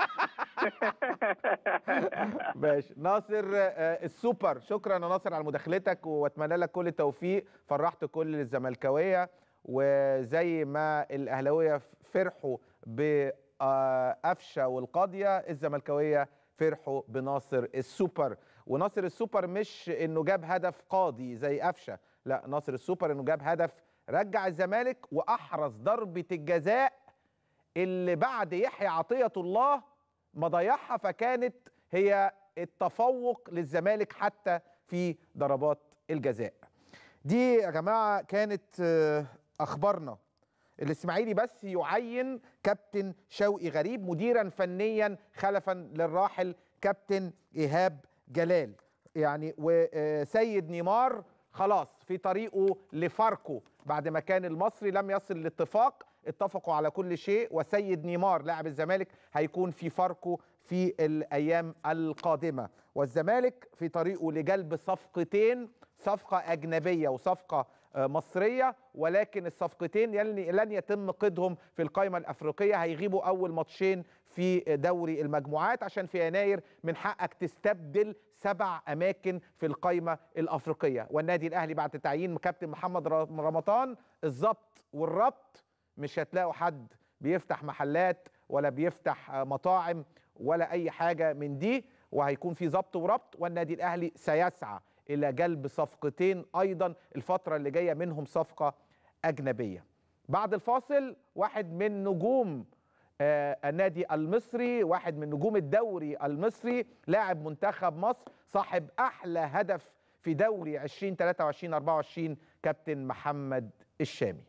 ماشي ناصر السوبر، شكرا يا ناصر على مداخلتك، واتمنى لك كل التوفيق. فرحت كل الزملكاويه، وزي ما الاهلاويه فرحوا بقفشه والقاضيه، الزملكاويه فرحوا بناصر السوبر. وناصر السوبر مش انه جاب هدف قاضي زي قفشه، لا، ناصر السوبر انه جاب هدف رجع الزمالك واحرز ضربه الجزاء اللي بعد يحيى عطيه الله ما ضيعها، فكانت هي التفوق للزمالك حتى في ضربات الجزاء. دي يا جماعه كانت اخبارنا. الاسماعيلي بس يعين كابتن شوقي غريب مديرا فنيا خلفا للراحل كابتن ايهاب جلال، يعني وسيد نيمار خلاص في طريقه لفاركو بعد ما كان المصري لم يصل لاتفاق، اتفقوا على كل شيء، وسيد نيمار لاعب الزمالك هيكون في فاركو في الايام القادمه، والزمالك في طريقه لجلب صفقتين، صفقه اجنبيه وصفقه مصرية، ولكن الصفقتين لن يتم قيدهم في القائمة الأفريقية، هيغيبوا أول ماتشين في دوري المجموعات، عشان في يناير من حقك تستبدل سبع أماكن في القائمة الأفريقية. والنادي الأهلي بعد تعيين كابتن محمد رمضان الضبط والربط، مش هتلاقوا حد بيفتح محلات ولا بيفتح مطاعم ولا أي حاجة من دي، وهيكون في ضبط وربط. والنادي الأهلي سيسعى إلى جلب صفقتين أيضا الفترة اللي جاية، منهم صفقة أجنبية. بعد الفاصل واحد من نجوم آه النادي المصري، واحد من نجوم الدوري المصري، لاعب منتخب مصر، صاحب أحلى هدف في دوري عشرين ثلاثة وعشرين أربعة وعشرين، كابتن محمد الشامي.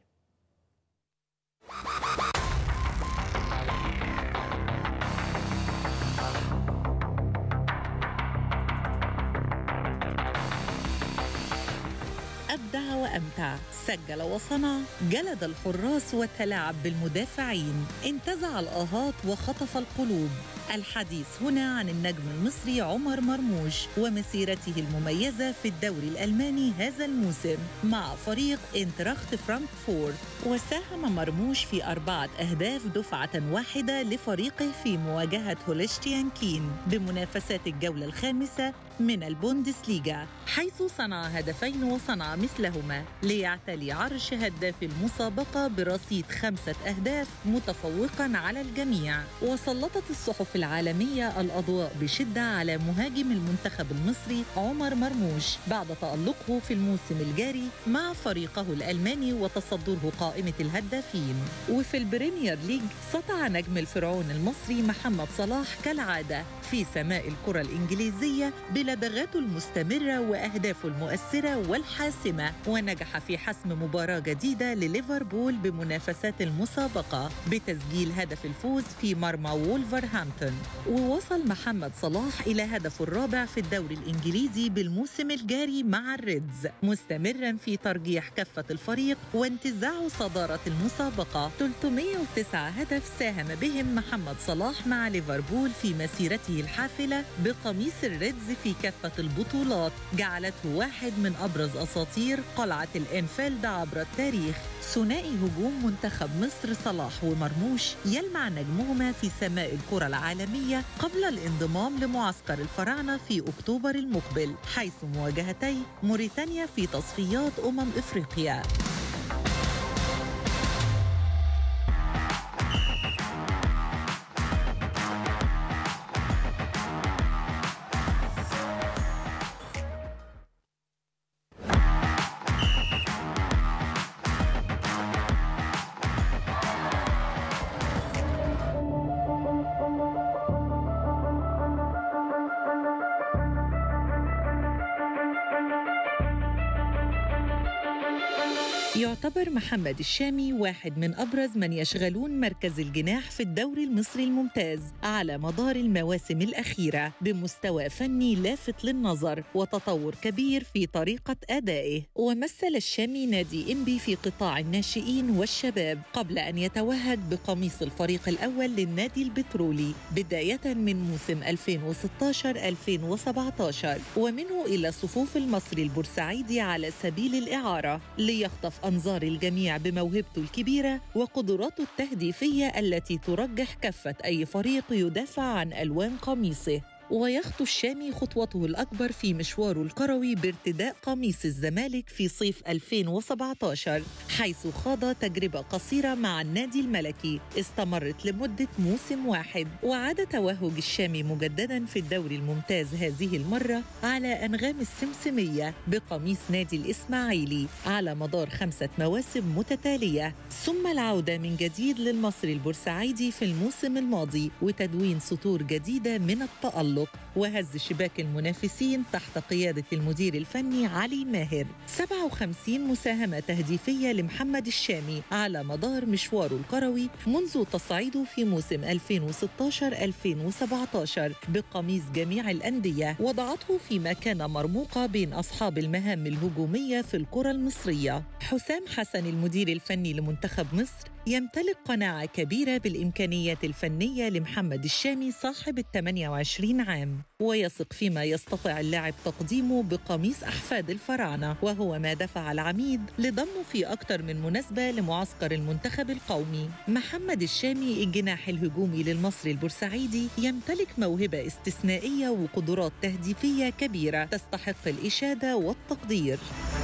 أبدع وأمتع، سجل وصنع، جلد الحراس وتلاعب بالمدافعين، انتزع الآهات وخطف القلوب. الحديث هنا عن النجم المصري عمر مرموش ومسيرته المميزة في الدوري الألماني هذا الموسم مع فريق انتراخت فرانكفورت. وساهم مرموش في أربعة أهداف دفعة واحدة لفريقه في مواجهة هولشتيان كين بمنافسات الجولة الخامسة من البوندسليغا، حيث صنع هدفين وصنع مثلهما ليعتلي عرش هداف المسابقة برصيد خمسة أهداف متفوقاً على الجميع. وسلطت الصحف العالمية الأضواء بشدة على مهاجم المنتخب المصري عمر مرموش بعد تألقه في الموسم الجاري مع فريقه الألماني وتصدره قائمة الهدافين. وفي البريمير ليج سطع نجم الفرعون المصري محمد صلاح كالعادة في سماء الكرة الإنجليزية بلدغاته المستمرة وأهدافه المؤثرة والحاسمة، ونجح في حسم مباراة جديدة لليفربول بمنافسات المسابقة بتسجيل هدف الفوز في مرمى وولفرهامبتون. ووصل محمد صلاح إلى هدفه الرابع في الدوري الإنجليزي بالموسم الجاري مع الريدز، مستمراً في ترجيح كفة الفريق وانتزاع صدارة المسابقة. ثلاثمائة وتسعة هدف ساهم بهم محمد صلاح مع ليفربول في مسيرته الحافلة بقميص الريدز في كافة البطولات، جعلته واحد من أبرز أساطير قلعة الإنفيلد عبر التاريخ. ثنائي هجوم منتخب مصر صلاح ومرموش يلمع نجمهما في سماء الكرة العالمية قبل الانضمام لمعسكر الفراعنة في أكتوبر المقبل، حيث مواجهتي موريتانيا في تصفيات أمم إفريقيا. يعتبر محمد الشامي واحد من أبرز من يشغلون مركز الجناح في الدوري المصري الممتاز على مدار المواسم الأخيرة، بمستوى فني لافت للنظر وتطور كبير في طريقة أدائه. ومثل الشامي نادي إنبي في قطاع الناشئين والشباب قبل أن يتوهج بقميص الفريق الأول للنادي البترولي بداية من موسم ألفين وستة عشر ألفين وسبعة عشر، ومنه إلى صفوف المصري البورسعيدي على سبيل الإعارة ليخطف أنظار الجميع بموهبته الكبيرة وقدراته التهديفية التي ترجح كفة أي فريق يدافع عن ألوان قميصه. ويخطو الشامي خطوته الأكبر في مشواره الكروي بارتداء قميص الزمالك في صيف ألفين وسبعة عشر، حيث خاض تجربة قصيرة مع النادي الملكي استمرت لمدة موسم واحد. وعاد توهج الشامي مجدداً في الدوري الممتاز هذه المرة على أنغام السمسمية بقميص نادي الإسماعيلي على مدار خمسة مواسم متتالية، ثم العودة من جديد للمصري البورسعيدي في الموسم الماضي وتدوين سطور جديدة من التألق وهز شباك المنافسين تحت قيادة المدير الفني علي ماهر. سبعة وخمسين مساهمة تهديفية لمحمد الشامي على مدار مشواره الكروي منذ تصعيده في موسم ألفين وستة عشر ألفين وسبعة عشر بقميص جميع الأندية، وضعته في مكانة مرموقة بين أصحاب المهام الهجومية في الكرة المصرية. حسام حسن المدير الفني لمنتخب مصر يمتلك قناعة كبيرة بالإمكانيات الفنية لمحمد الشامي صاحب الثمانية وعشرين عام، ويثق فيما يستطيع اللاعب تقديمه بقميص أحفاد الفراعنة، وهو ما دفع العميد لضمه في أكثر من مناسبة لمعسكر المنتخب القومي. محمد الشامي الجناح الهجومي للمصري البورسعيدي يمتلك موهبة استثنائية وقدرات تهديفية كبيرة تستحق الإشادة والتقدير.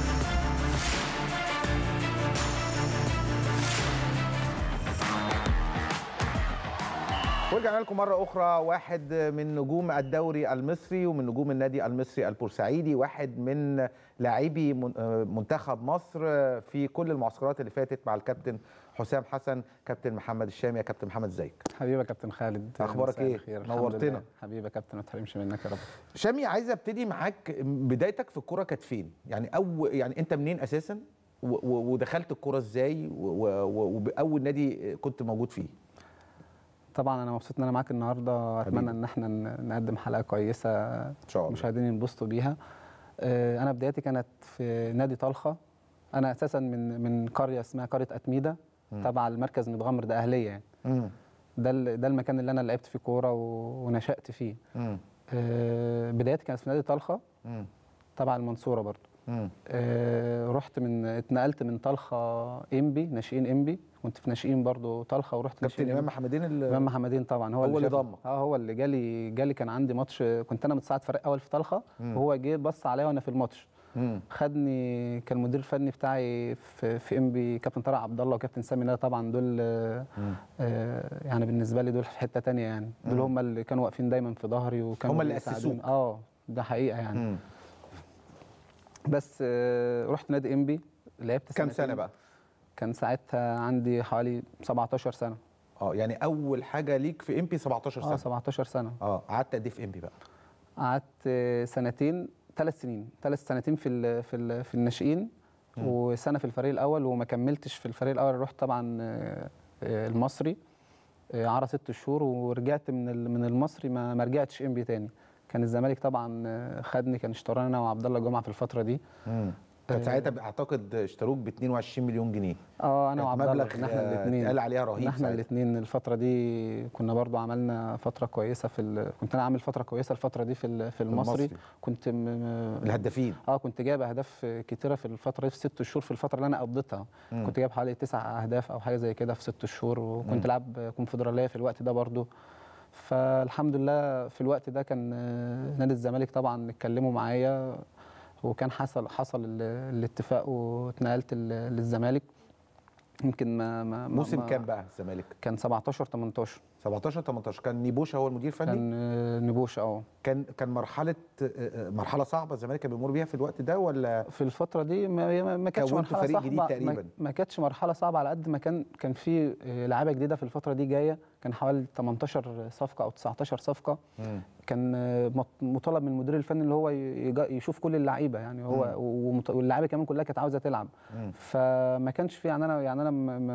ورجعنا لكم مرة أخرى. واحد من نجوم الدوري المصري ومن نجوم النادي المصري البورسعيدي، واحد من لاعبي منتخب مصر في كل المعسكرات اللي فاتت مع الكابتن حسام حسن. كابتن محمد الشامي. يا كابتن محمد ازيك؟ حبيبي يا كابتن خالد، اخبارك ايه؟ نورتنا حبيبي يا كابتن، ما تحرمش منك يا رب. شامي، عايز ابتدي معاك، بدايتك في الكوره كانت فين؟ يعني او يعني انت منين اساسا ودخلت الكوره ازاي واول نادي كنت موجود فيه؟ طبعا انا مبسوط ان انا معاك النهارده، اتمنى ان احنا نقدم حلقه كويسه ان شاء الله مشاهدين ينبسطوا بيها. انا بدايتي كانت في نادي طلخه. انا اساسا من من قريه اسمها قريه اتميده تبع المركز متغمر، ده اهليه يعني. مم. ده ده المكان اللي انا لعبت فيه كوره ونشأت فيه. مم. بدايتي كانت في نادي طلخه تبع المنصوره برضو. آه رحت من اتنقلت من طلخه انبي، ناشئين انبي، كنت في ناشئين برضو طلخه ورحت كابتن امام محمدين. امام محمدين طبعا هو, هو اللي ضمك. اه هو اللي جالي جالي كان عندي ماتش، كنت انا متصاعد فريق اول في طلخه وهو جه بص عليا وانا في الماتش. مم. خدني كان المدير الفني بتاعي في في انبي كابتن طارق عبد الله وكابتن سامي نالا، طبعا دول آه يعني بالنسبه لي دول في حته ثانيه يعني. دول هم اللي كانوا واقفين دايما في ظهري وكانوا هم اللي اسسوك. اه ده حقيقه يعني. مم. بس رحت نادي انبي، لعبت كام سنه بقى؟ كان ساعتها عندي حوالي سبعتاشر سنه. اه يعني اول حاجه ليك في انبي سبعتاشر سنه؟ اه سبعتاشر سنه. اه قعدت قد ايه في انبي بقى؟ قعدت سنتين، ثلاث سنين، ثلاث سنتين في ال في ال في الناشئين وسنه في الفريق الاول، وما كملتش في الفريق الاول. رحت طبعا المصري عرى ست شهور ورجعت من من المصري، ما ما رجعتش انبي تاني. كان الزمالك طبعا خدني، كان اشترانا انا وعبد الله جمعه في الفتره دي. امم كان ساعتها اعتقد اشتروك ب اتنين وعشرين مليون جنيه. اه انا وعبد الله احنا الاثنين اتقال عليها رهيب. احنا الاثنين الفتره دي كنا برضو عملنا فتره كويسه في ال... كنت انا عامل فتره كويسه الفتره دي في ال... في المصري, المصري. كنت م... الهدافين. اه كنت جايب اهداف كتيره في الفتره دي، في ست شهور في الفتره اللي انا قضيتها. مم. كنت جايب حوالي تسع اهداف او حاجه زي كده في ست شهور، وكنت لعب كونفدراليه في الوقت ده برضو. فالحمد لله في الوقت ده كان نادي الزمالك طبعا اتكلموا معايا، وكان حصل حصل الاتفاق واتنقلت للزمالك. يمكن ما ما موسم كام بقى الزمالك؟ كان سبعتاشر تمنتاشر. سبعتاشر تمنتاشر كان نيبوشا هو المدير الفني؟ كان نيبوشا اه. كان كان مرحله مرحله صعبه الزمالك كان بيمر بيها في الوقت ده ولا؟ في الفتره دي ما, ما كانتش مرحله فريق صعبه جديد تقريبا. ما, ما كانتش مرحله صعبه على قد ما كان كان في لعيبه جديده في الفتره دي جايه. كان حوالي تمنتاشر صفقه او تسعتاشر صفقه. مم. كان مطالب من المدير الفني اللي هو يشوف كل اللعيبه يعني هو، واللعيبه كمان كلها كانت عاوزه تلعب. مم. فما كانش في يعني انا يعني انا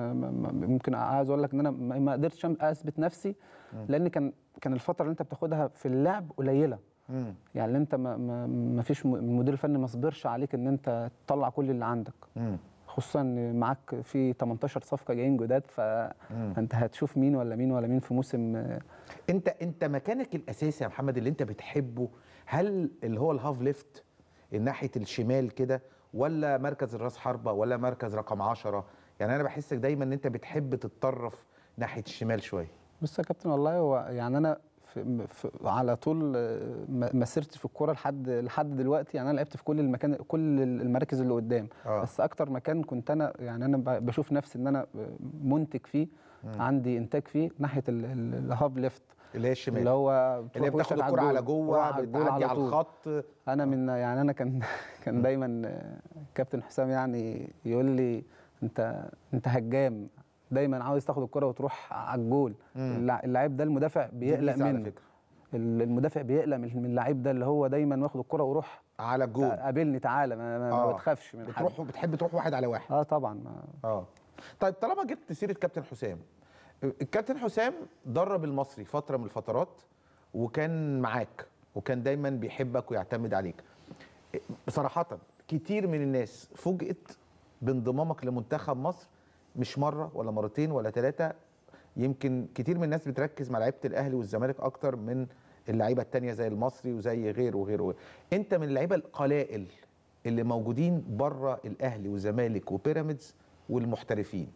ممكن عايز اقول لك ان انا ما قدرتش اثبت نفسي. مم. لان كان كان الفتره اللي انت بتاخدها في اللعب قليله. مم. يعني اللي انت ما, ما, ما فيش المدير الفني ما صبرش عليك ان انت تطلع كل اللي عندك. مم. خصوصا ان معاك في تمنتاشر صفقه جايين جداد، فانت هتشوف مين ولا مين ولا مين في موسم. انت انت مكانك الاساسي يا محمد اللي انت بتحبه، هل اللي هو الهاف ليفت الناحيه الشمال كده، ولا مركز الراس حربه، ولا مركز رقم عشرة؟ يعني انا بحسك دايما ان انت بتحب تتطرف ناحيه الشمال شويه. بص يا كابتن والله هو يعني انا في في على طول مسيرتي في الكوره لحد لحد دلوقتي، يعني انا لعبت في كل المكان كل المراكز اللي قدام. آه. بس اكتر مكان كنت انا يعني انا بشوف نفسي ان انا منتج فيه. مم. عندي انتاج فيه ناحيه الهاف ليفت اللي هي الشمال، اللي هو اللي بتاخد الكوره على جوه بتعدي على, على الخط. انا من يعني انا كان كان دايما كابتن حسام يعني يقول لي انت انت هجام، دايما عاوز تاخد الكره وتروح على الجول. اللاعب ده المدافع بيقلق منه، المدافع بيقلق من اللعيب ده اللي هو دايما واخد الكره وروح على الجول، قابلني تعالى ما, ما, آه. ما بتخافش من حد. بتروح بتحب تروح واحد على واحد. اه طبعا. اه طيب طالما جبت سيره كابتن حسام، الكابتن حسام درب المصري فتره من الفترات وكان معاك وكان دايما بيحبك ويعتمد عليك. بصراحه كتير من الناس فوجئت بانضمامك لمنتخب مصر مش مره ولا مرتين ولا ثلاثه. يمكن كتير من الناس بتركز مع لعيبه الاهلي والزمالك اكتر من اللعيبه الثانيه زي المصري وزي غيره وغيره. انت من اللعيبه القلائل اللي موجودين بره الاهلي والزمالك وبيراميدز والمحترفين.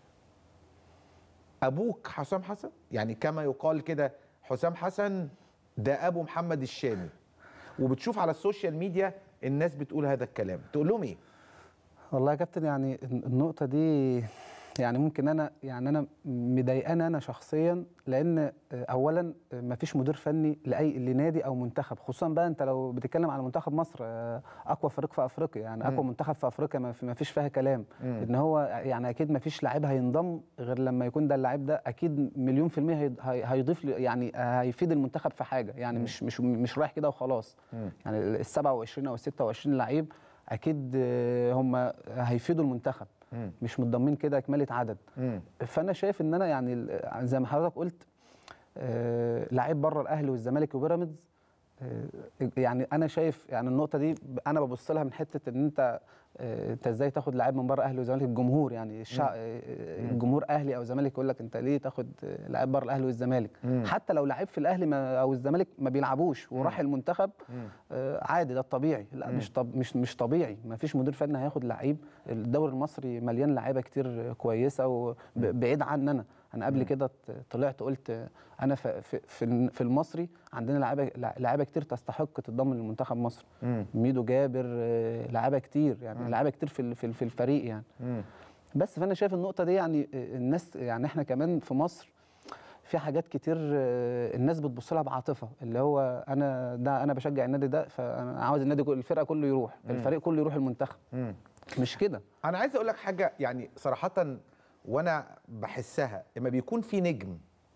ابوك حسام حسن، يعني كما يقال كده حسام حسن ده ابو محمد الشامي، وبتشوف على السوشيال ميديا الناس بتقول هذا الكلام، تقول لهم ايه؟ والله يا كابتن يعني النقطه دي يعني ممكن انا يعني انا مضايقاني انا شخصيا، لان اولا ما فيش مدير فني لاي لنادي او منتخب، خصوصا بقى انت لو بتتكلم على منتخب مصر اقوى فريق في افريقيا، يعني اقوى منتخب في افريقيا ما فيش فيها كلام. مم. ان هو يعني اكيد ما فيش لاعب هينضم غير لما يكون ده اللاعب ده اكيد مليون في الميه هيضيف يعني هيفيد المنتخب في حاجه، يعني مم. مش مش مش رايح كده وخلاص. مم. يعني ال سبعة وعشرين او ال ستة وعشرين لعيب اكيد هم هيفيدوا المنتخب، مم. مش متضمن كده كمالة عدد. مم. فانا شايف ان انا يعني زي ما حضرتك قلت آه لعيب بره الاهلي والزمالك وبيراميدز، آه يعني انا شايف يعني النقطه دي انا ببص لها من حته ان انت آه انت ازاي تاخد لعيب من بره اهلي وزمالك، الجمهور يعني الشع... الجمهور اهلي او زمالك يقول لك انت ليه تاخد لعيب بره الاهلي والزمالك؟ مم. حتى لو لعيب في الاهلي ما او الزمالك ما بيلعبوش وراح مم. المنتخب آه عادي، ده الطبيعي. لا مم. مش طب... مش مش طبيعي، ما فيش مدير فني هياخد لعيب. الدوري المصري مليان لعيبه كتير كويسه وبعيد عننا. انا قبل كده طلعت قلت انا في في في المصري عندنا لعيبه لعيبه كتير تستحق تتضم لمنتخب مصر. مم. ميدو جابر، لعيبه كتير يعني لعيبه كتير في في الفريق يعني. مم. بس فانا شايف النقطه دي يعني الناس يعني احنا كمان في مصر في حاجات كتير الناس بتبص لها بعاطفه، اللي هو انا ده انا بشجع النادي ده فانا عاوز النادي الفرقه كله يروح، مم. الفريق كله يروح المنتخب. مم. مش كده. انا عايز اقول لك حاجه يعني صراحه وانا بحسها، لما بيكون في نجم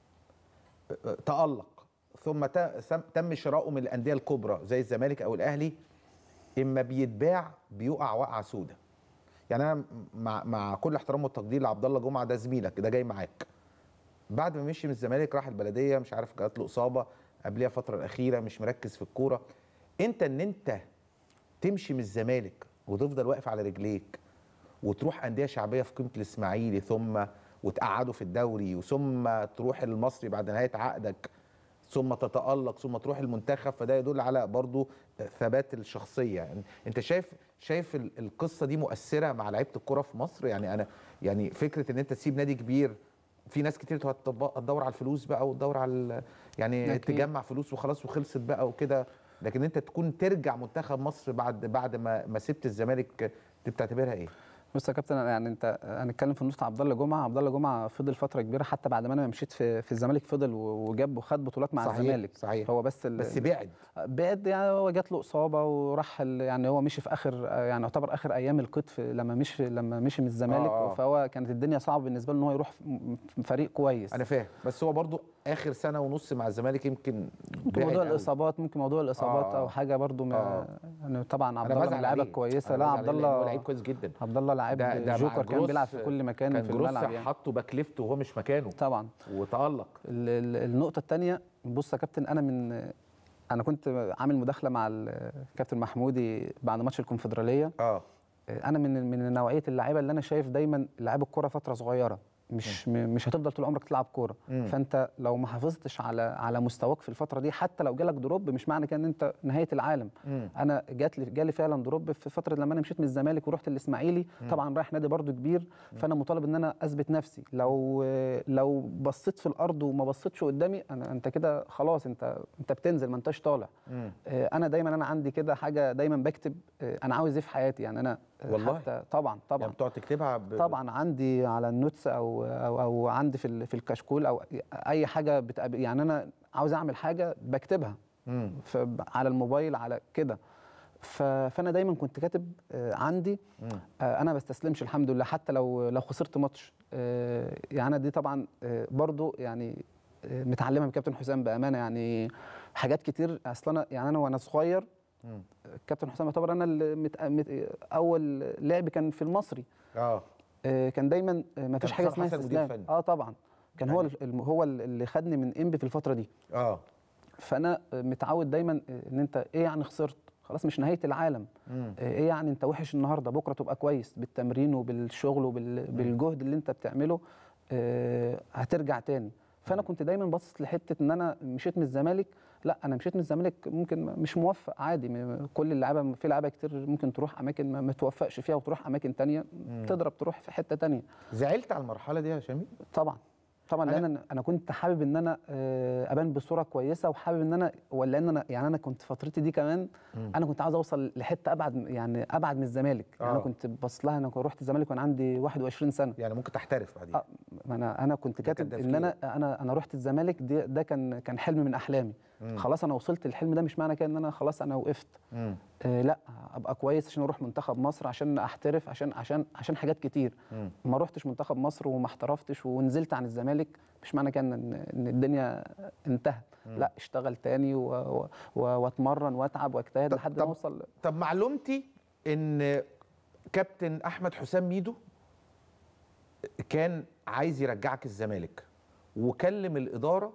تألق ثم تم شراؤه من الانديه الكبرى زي الزمالك او الاهلي، اما بيتباع بيقع وقعه سودة. يعني انا مع مع كل احترام والتقدير لعبد الله جمعه، ده زميلك ده جاي معاك، بعد ما مشي من الزمالك راح البلديه، مش عارف جات له اصابه قبلها الفتره الاخيره، مش مركز في الكوره. انت ان انت تمشي من الزمالك وتفضل واقف على رجليك وتروح انديه شعبيه في قيمه الاسماعيلي ثم وتقعده في الدوري ثم تروح المصري بعد نهايه عقدك ثم تتألق ثم تروح المنتخب، فده يدل على برضو ثبات الشخصيه. يعني انت شايف شايف القصه دي مؤثره مع لعيبه الكوره في مصر؟ يعني انا يعني فكره ان انت تسيب نادي كبير، في ناس كتير تدور على الفلوس بقى وتدور على يعني أكيد. تجمع فلوس وخلاص وخلصت بقى وكده، لكن انت تكون ترجع منتخب مصر بعد بعد ما ما سبت الزمالك، بتعتبرها ايه؟ بص يا كابتن يعني انت هنتكلم في نقطه عبد الله جمعه، عبد الله جمعه فضل فتره كبيره حتى بعد ما انا مشيت في في الزمالك، فضل وجاب وخد بطولات مع صحيح الزمالك. صحيح. هو بس بس بعد بعد يعني هو جات له اصابه وراح يعني هو مشي في اخر يعني يعتبر اخر ايام القطف لما مشي لما مشي من الزمالك. آه. فهو كانت الدنيا صعبه بالنسبه له ان هو يروح في فريق كويس. انا فاهم، بس هو برضو اخر سنه ونص مع الزمالك يمكن موضوع الاصابات، ممكن موضوع الاصابات آه. او حاجه برضو آه. يعني طبعا عبد الله من اللعيبه الكويسه. لا عبد الله لعيب كويس جدا، عبد الله لعيب جوكر، كان بيلعب في كل مكان كان في الملعب يعني حطه باك ليفت وهو مش مكانه طبعا وتألق. النقطه الثانيه بص يا كابتن، انا من انا كنت عامل مداخله مع الكابتن محمودي بعد ماتش الكونفدراليه. اه انا من من نوعيه اللعيبه اللي انا شايف دايما لعيب الكوره فتره صغيره، مش م. مش هتفضل طول عمرك تلعب كوره. فانت لو ما حافظتش على على مستواك في الفتره دي، حتى لو جالك دروب مش معنى كده ان انت نهايه العالم. م. انا جات لي جالي فعلا دروب في فتره لما انا مشيت من الزمالك ورحت الاسماعيلي. م. طبعا رايح نادي برضو كبير، م. فانا مطالب ان انا اثبت نفسي. لو لو بصيت في الارض وما بصيتش قدامي انا انت كده خلاص، انت انت بتنزل ما انتش طالع. م. انا دايما انا عندي كده حاجه دايما بكتب انا عاوز ايه في حياتي. يعني انا والله حتى طبعا طبعا يعني بتقعد تكتبها ب... طبعا عندي على النوتس او او, أو عندي في في الكشكول او اي حاجه بتقابل. يعني انا عاوز اعمل حاجه بكتبها على الموبايل على كده. فانا دايما كنت كاتب عندي. مم. انا ما بستسلمش الحمد لله، حتى لو لو خسرت ماتش. يعني انا دي طبعا برضو يعني متعلمها من كابتن حسام بامانه. يعني حاجات كتير اصلا يعني انا وانا صغير كابتن حسام يعتبر انا اللي مت... مت... اول لعب كان في المصري. اه كان دايما ما فيش حاجه اسمها استسلام. اه طبعا كان يعني هو هو اللي خدني من انبي في الفتره دي. اه فانا متعود دايما ان انت ايه يعني خسرت خلاص مش نهايه العالم. مم. ايه يعني انت وحش النهارده بكره تبقى كويس بالتمرين وبالشغل وبالجهد اللي انت بتعمله اه هترجع تاني. فانا كنت دايما باصص لحته ان انا مشيت من الزمالك، لا انا مشيت من الزمالك ممكن مش موفق عادي، كل اللعيبه في لعيبه كتير ممكن تروح اماكن ما توفقش فيها وتروح اماكن تانية تضرب تروح في حته تانية. زعلت على المرحله دي يا شامي؟ طبعا طبعا، لان انا انا كنت حابب ان انا ابان بصوره كويسه، وحابب ان انا ولا ان انا يعني انا كنت فترتي دي كمان م. انا كنت عاوز اوصل لحته ابعد، يعني ابعد من الزمالك. آه. يعني انا كنت باصص لها، انا رحت الزمالك وانا عندي واحد وعشرين سنه، يعني ممكن تحترف بعدين. آه انا انا كنت كاتب ان انا انا انا رحت الزمالك، ده, ده كان كان حلم من احلامي. م. خلاص انا وصلت للحلم ده، مش معنى كده ان انا خلاص انا وقفت. آه لا ابقى كويس عشان اروح منتخب مصر، عشان احترف، عشان عشان عشان حاجات كتير. م. ما روحتش منتخب مصر وما احترفتش ونزلت عن الزمالك، مش معنى كده ان ان الدنيا انتهت. م. لا اشتغل تاني واتمرن واتعب واجتهد لحد ما اوصل. طب معلومتي ان كابتن احمد حسام ميدو كان عايز يرجعك الزمالك، وكلم الاداره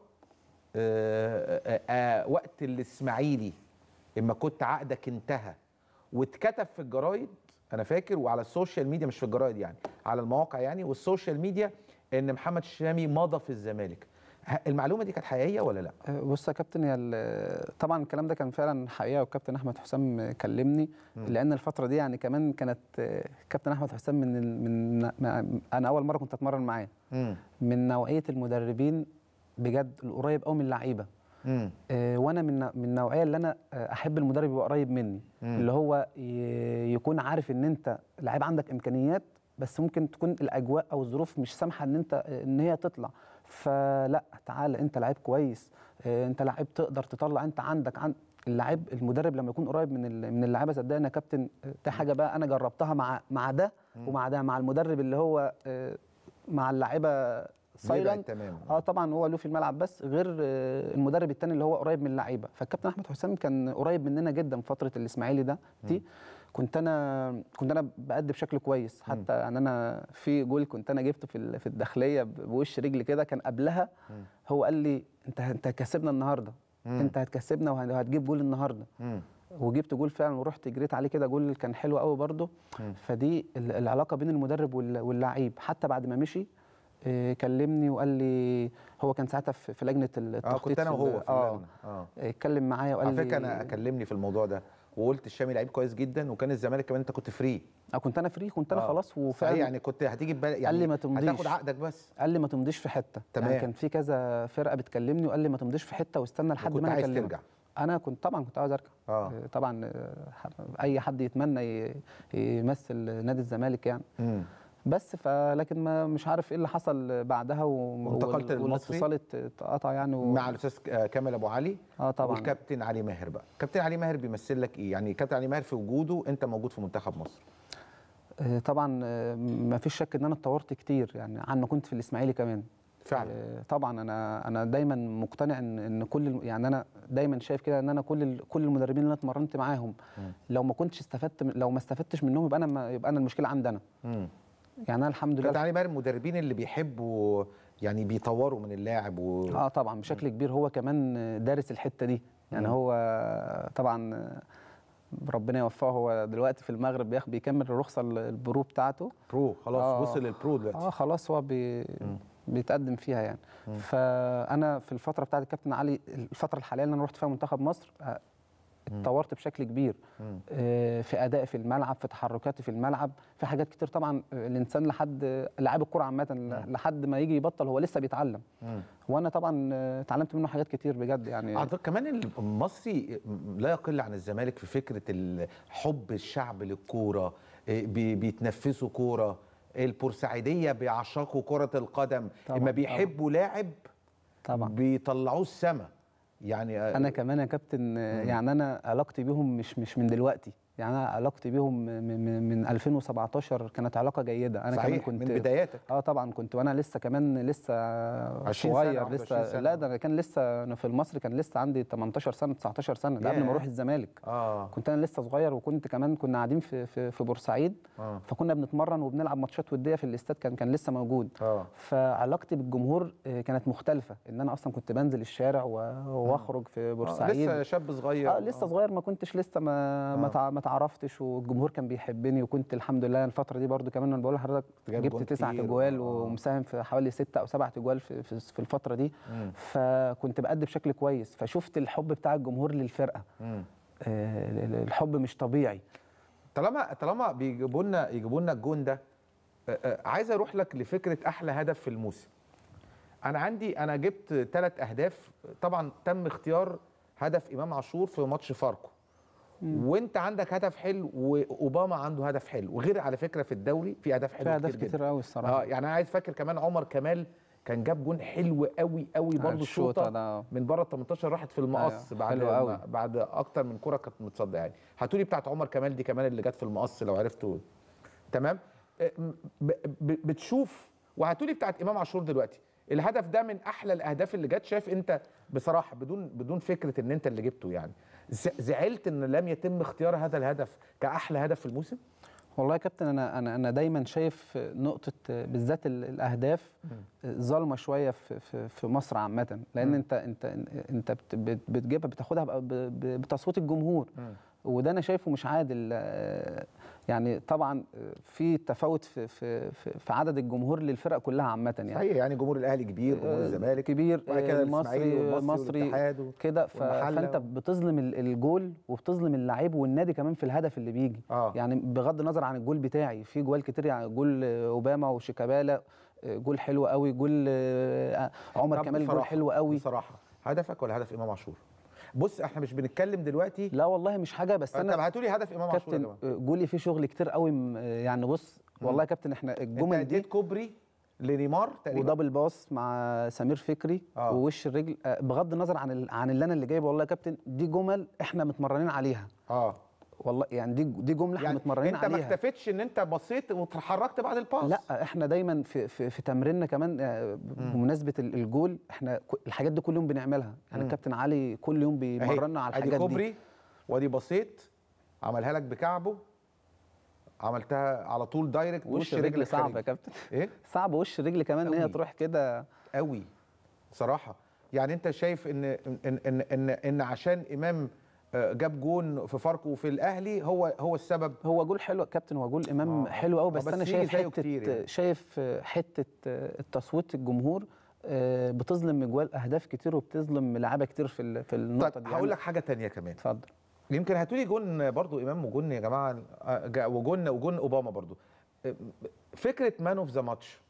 آآ آآ وقت الاسماعيلي اما كنت عقدك انتهى، واتكتب في الجرايد انا فاكر وعلى السوشيال ميديا، مش في الجرايد يعني على المواقع يعني والسوشيال ميديا، ان محمد شامي مضى في الزمالك. المعلومه دي كانت حقيقيه ولا لا؟ بص يا كابتن، يا طبعا الكلام ده كان فعلا حقيقه، والكابتن احمد حسام كلمني. م. لان الفتره دي يعني كمان كانت كابتن احمد حسام من من انا اول مره كنت اتمرن معاه، من نوعيه المدربين بجد القريب قوي من اللعيبه. آه وانا من من النوعيه اللي انا احب المدرب يبقى قريب مني، مم. اللي هو يكون عارف ان انت لعيب عندك امكانيات، بس ممكن تكون الاجواء او الظروف مش سامحه ان انت ان هي تطلع، فلا تعالى انت لعيب كويس، آه انت لعيب تقدر تطلع، انت عندك عند اللعيب. المدرب لما يكون قريب من من اللعيبه، صدقني يا كابتن دي حاجه بقى انا جربتها مع مع ده ومع ده، مع المدرب اللي هو آه مع اللعيبه سايلنت تمام. اه طبعا هو له في الملعب، بس غير المدرب الثاني اللي هو قريب من اللعيبه. فالكابتن احمد حسام كان قريب مننا جدا في فتره الاسماعيلي ده دي. كنت انا كنت انا بأدي بشكل كويس، حتى يعني انا في جول كنت انا جبته في في الداخليه بوش رجلي كده، كان قبلها م. هو قال لي انت انت هتكسبنا النهارده، م. انت هتكسبنا وهتجيب جول النهارده، م. وجبت جول فعلا ورحت جريت عليه كده، جول كان حلو قوي برده. فدي العلاقه بين المدرب واللعيب. حتى بعد ما مشي إيه كلمني وقال لي، هو كان ساعتها في لجنه التخطيط. اه كنت انا وهو في اللجنه. اه اتكلم معايا وقال لي على فكره انا كلمني في الموضوع ده، وقلت الشامي لعيب كويس جدا، وكان الزمالك كمان انت كنت فري. اه كنت انا فري، كنت انا آه. خلاص وفعلا يعني كنت هتيجي يعني قال لي ما تمضيش، هتاخد عقدك بس. قال لي ما تمضيش في حته. تمام. يعني كان في كذا فرقه بتكلمني وقال لي ما تمضيش في حته واستنى لحد ما انا اكلمك. كنت عايز ترجع؟ انا كنت طبعا كنت عاوز ارجع. آه. طبعا اي حد يتمنى يمثل نادي الزمالك يعني. م. بس فلكن ما مش عارف ايه اللي حصل بعدها، وانتقلت للمصري والاتصال اتقطع يعني و... مع الاستاذ كامل ابو علي. اه طبعا. والكابتن علي ماهر بقى، كابتن علي ماهر بيمثل لك ايه؟ يعني كابتن علي ماهر في وجوده انت موجود في منتخب مصر. آه طبعا ما فيش شك ان انا اتطورت كتير يعني عن ما كنت في الاسماعيلي كمان. فعلا. آه طبعا انا انا دايما مقتنع ان ان كل يعني انا دايما شايف كده ان انا كل كل المدربين اللي انا اتمرنت معاهم م. لو ما كنتش استفدت لو ما استفدتش منهم يبقى انا يبقى انا المشكله عندي انا. م. يعني انا الحمد لله كابتن علي ماهر المدربين اللي بيحبوا يعني بيطوروا من اللاعب و... اه طبعا بشكل كبير. هو كمان دارس الحته دي يعني. م. هو طبعا ربنا يوفقه، هو دلوقتي في المغرب بياخد بيكمل الرخصه البرو بتاعته. برو خلاص. آه وصل للبرو دلوقتي. اه خلاص هو بي بيتقدم فيها يعني. م. فانا في الفتره بتاعت الكابتن علي، الفتره الحاليه اللي انا رحت فيها منتخب مصر، اتطورت بشكل كبير آه في ادائي في الملعب، في تحركاتي في الملعب، في حاجات كتير. طبعا الانسان لحد لاعب الكره عامه لحد ما يجي يبطل هو لسه بيتعلم. مم. وانا طبعا اتعلمت منه حاجات كتير بجد يعني. اعتقد كمان المصري لا يقل عن الزمالك في فكره حب الشعب للكوره، بيتنفسوا كوره. البورسعيديه بيعشقوا كره القدم، اما بيحبوا لاعب طبعا بيطلعوه السما يعني. انا كمان يا كابتن يعني انا علاقتي بيهم مش مش من دلوقتي يعني انا علاقتي بيهم من, من ألفين وسبعتاشر كانت علاقه جيده. انا صحيح كمان كنت من بداياتك. اه طبعا كنت وانا لسه كمان لسه صغير لسه. لا ده انا كان لسه أنا في مصر كان لسه عندي تمنتاشر سنه تسعتاشر سنه، ده قبل ما اروح الزمالك. اه كنت انا لسه صغير، وكنت كمان كنا قاعدين في في, في بورسعيد. آه. فكنا بنتمرن وبنلعب ماتشات وديه في الاستاد، كان كان لسه موجود. آه. فعلاقتي بالجمهور كانت مختلفه، ان انا اصلا كنت بنزل الشارع واخرج في بورسعيد. آه. لسه شاب صغير. اه لسه صغير، ما كنتش لسه ما آه. ما تعرفتش، والجمهور كان بيحبني. وكنت الحمد لله الفتره دي برضو كمان انا بقول لحضرتك جبت تسع اجوال آه. ومساهم في حوالي ستة او سبعة اجوال في, في في الفتره دي. مم. فكنت بأدي بشكل كويس، فشفت الحب بتاع الجمهور للفرقه. مم. آه الحب مش طبيعي. طالما طالما بيجيبوا لنا يجيبوا لنا الجون ده، آه آه عايز اروح لك لفكره احلى هدف في الموسم. انا عندي انا جبت ثلاث اهداف، طبعا تم اختيار هدف امام عاشور في ماتش فاركو. مم. وانت عندك هدف حلو، واوباما عنده هدف حلو، وغير على فكره في الدوري في اهداف حلوه كتير. في اهداف كتير قوي الصراحه. اه يعني انا عايز فاكر كمان عمر كمال كان جاب جون حلو قوي قوي برضه، الشوطه من بره ال تمنتاشر راحت في المقص. أيوة. بعد بعد اكتر من كره كانت متصدى. يعني هاتولي بتاعت عمر كمال دي كمان اللي جت في المقص لو عرفتوا. تمام. بتشوف، وهاتولي بتاعت امام عاشور دلوقتي. الهدف ده من احلى الاهداف اللي جت. شايف انت بصراحه بدون بدون فكره ان انت اللي جبته، يعني زعلت ان لم يتم اختيار هذا الهدف كاحلى هدف في الموسم؟ والله يا كابتن انا انا انا دايما شايف نقطه بالذات الاهداف ظالمه شويه في في في مصر عامه، لان م. انت انت انت بتجيبها بتاخدها بتصويت الجمهور. م. وده انا شايفه مش عادل. يعني طبعا في تفاوت في في في عدد الجمهور للفرق كلها عامه. يعني صحيح، يعني جمهور الاهلي كبير، جمهور الزمالك كبير، المصري مصري كده. فانت بتظلم الجول وبتظلم اللعيب والنادي كمان في الهدف اللي بيجي. آه. يعني بغض النظر عن الجول بتاعي، في جوال كتير، يعني جول اوباما وشيكابالا جول حلو قوي، جول عمر كمال جول حلو قوي. بصراحه هدفك ولا هدف امام عاشور؟ بص احنا مش بنتكلم دلوقتي. لا والله مش حاجه، بس انا طب هاتوا لي هدف امام عاشور يا جماعه. كابتن جولي فيه شغل كتير قوي. يعني بص والله يا كابتن احنا الجمل دي كوبري لنيمار تقريبا، ودبل باص مع سمير فكري. آه. ووش الرجل، بغض النظر عن عن اللي انا اللي جايبه، والله يا كابتن دي جمل احنا متمرنين عليها. اه والله يعني دي دي جمله احنا يعني متمرنين انت عليها. انت ما اكتفيتش ان انت بصيت وتحركت بعد الباس. لا احنا دايما في في, في تمريننا كمان بمناسبه الجول، احنا الحاجات دي كل يوم بنعملها. يعني الكابتن علي كل يوم بيمرنا على الحاجات دي. ادي كوبري وادي بصيت عملها لك بكعبه، عملتها على طول دايركت. وش رجل صعب يا كابتن. ايه صعب وش رجل كمان ان هي تروح كده قوي صراحه. يعني انت شايف ان ان ان ان, إن عشان امام جاب جون في فاركو وفي الاهلي هو هو السبب؟ هو جول حلو يا كابتن، هو جول امام آه. حلو قوي. بس, بس انا شايف حته يعني. شايف حته التصويت الجمهور بتظلم جوال اهداف كتير وبتظلم لعيبه كتير في في النقطه طيب دي. هقول لك حاجه ثانيه كمان. اتفضل. يمكن هاتوا لي جون برضو امام وجون يا جماعه، وجون وجون اوباما برضو. فكره مان اوف ذا ماتش،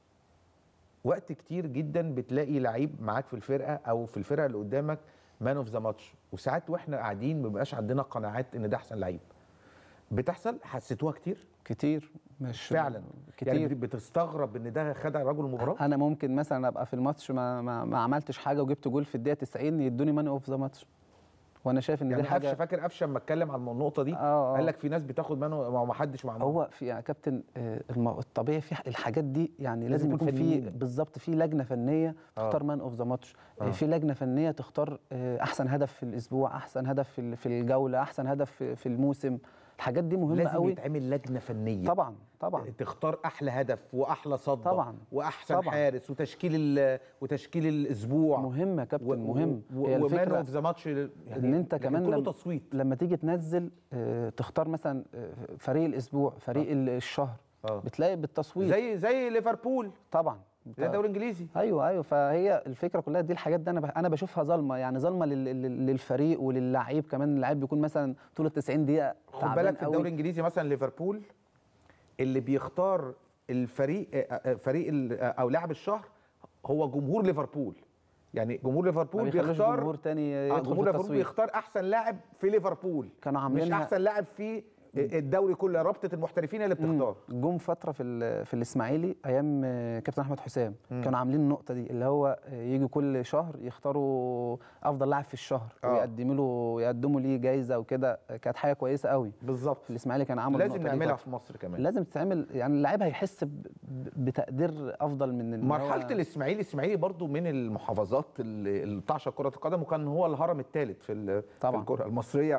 وقت كتير جدا بتلاقي لعيب معاك في الفرقه او في الفرقه اللي قدامك مان اوف ذا ماتش، وساعات واحنا قاعدين ما بيبقاش عندنا قناعات ان ده احسن لعيب. بتحصل؟ حسيتوها كتير؟ كتير مش فعلا كتير. يعني بتستغرب ان ده خد رجل المباراه. انا ممكن مثلا ابقى في الماتش ما, ما, ما عملتش حاجه وجبت جول في الدقيقه تسعين يدوني مان اوف ذا ماتش، وانا شايف ان يعني دي حاجه. قفشه، فاكر قفشه لما اتكلم عن النقطه دي آه قال لك في ناس بتاخد منه ما حدش معاه. هو في يا كابتن الطبيعي في الحاجات دي، يعني لازم يكون في بالظبط في لجنه فنيه تختار مان اوف ذا ماتش، في لجنه فنيه تختار احسن هدف في الاسبوع، احسن هدف في الجوله، احسن هدف في الموسم. الحاجات دي مهمه لازم قوي. لازم يتعمل لجنه فنيه. طبعا طبعا تختار احلى هدف واحلى صده طبعا واحسن طبعا. حارس وتشكيل وتشكيل الاسبوع مهم يا كابتن. مهم. ومان اوف ذا ماتش يعني ان انت كمان كله لما, تصويت. لما تيجي تنزل اه تختار مثلا فريق الاسبوع، فريق آه. الشهر، آه. بتلاقي بالتصويت زي زي ليفربول طبعا، زي الدوري الانجليزي. ايوه ايوه. فهي الفكره كلها دي الحاجات دي انا انا بشوفها ظلمه، يعني ظلمه للفريق وللعيب كمان. اللعيب بيكون مثلا طول ال تسعين دقيقه خد بالك في الدوري الانجليزي مثلا ليفربول اللي بيختار الفريق فريق او لاعب الشهر هو جمهور ليفربول. يعني جمهور ليفربول بيختار جمهور تاني يدخل جمهور ليفربول بيختار احسن لاعب في ليفربول، كانوا عاملين مش احسن لاعب في الدوري كله رابطه المحترفين اللي بتختار. جم فتره في في الاسماعيلي ايام كابتن احمد حسام مم. كانوا عاملين النقطه دي اللي هو يجي كل شهر يختاروا افضل لاعب في الشهر آه. ويقدموا له يقدموا ليه جايزه وكده، كانت حاجه كويسه قوي. بالظبط. في الاسماعيلي كان عمل لازم نعملها في مصر كمان، لازم تتعمل، يعني اللاعب هيحس بتقدير افضل من مرحله الاسماعيلي. الاسماعيلي برضو من المحافظات اللي بتعشق كره القدم، وكان هو الهرم الثالث في, في الكره المصريه.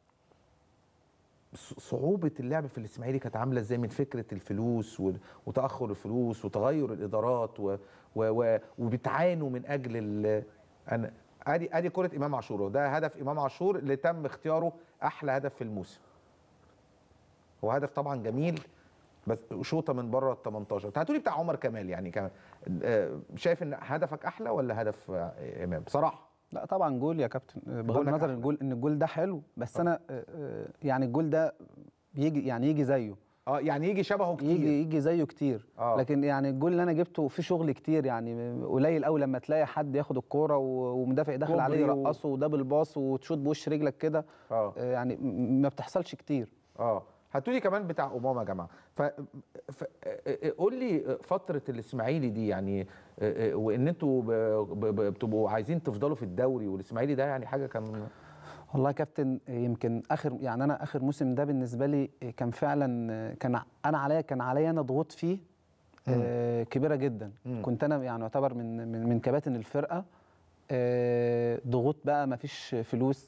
صعوبة اللعب في الإسماعيلي كانت عاملة ازاي من فكرة الفلوس وتأخر الفلوس وتغير الإدارات و... و... وبتعانوا من أجل ال... أنا ادي ادي كرة إمام عاشور، ده هدف إمام عاشور اللي تم اختياره أحلى هدف في الموسم. هو هدف طبعا جميل بس شوطة من بره ال تمنتاشر. هتقولي بتاع عمر كمال، يعني كمان شايف إن هدفك أحلى ولا هدف إمام بصراحة؟ لا طبعا جول يا كابتن، بغض النظر ان الجول ان الجول ده حلو، بس أوه. انا يعني الجول ده يجي يعني يجي زيه اه يعني يجي شبهه كتير، يجي يجي زيه كتير أوه. لكن يعني الجول اللي انا جبته في شغل كتير، يعني قليل قوي لما تلاقي حد ياخد الكوره ومدافع داخل عليه يرقصه ودبل باص وتشوط بوش رجلك كده، يعني ما بتحصلش كتير. اه هاتولي كمان بتاع امام يا جماعه. ف... ف... قول لي فتره الاسماعيلي دي، يعني وان انتوا بتبقوا عايزين تفضلوا في الدوري، والاسماعيلي ده يعني حاجه كان. والله يا كابتن يمكن اخر يعني انا اخر موسم ده بالنسبه لي كان فعلا كان انا عليا كان عليا انا ضغوط فيه آه كبيره جدا. مم. كنت انا يعني اعتبر من من, من كباتن الفرقه، آه ضغوط بقى، ما فيش فلوس،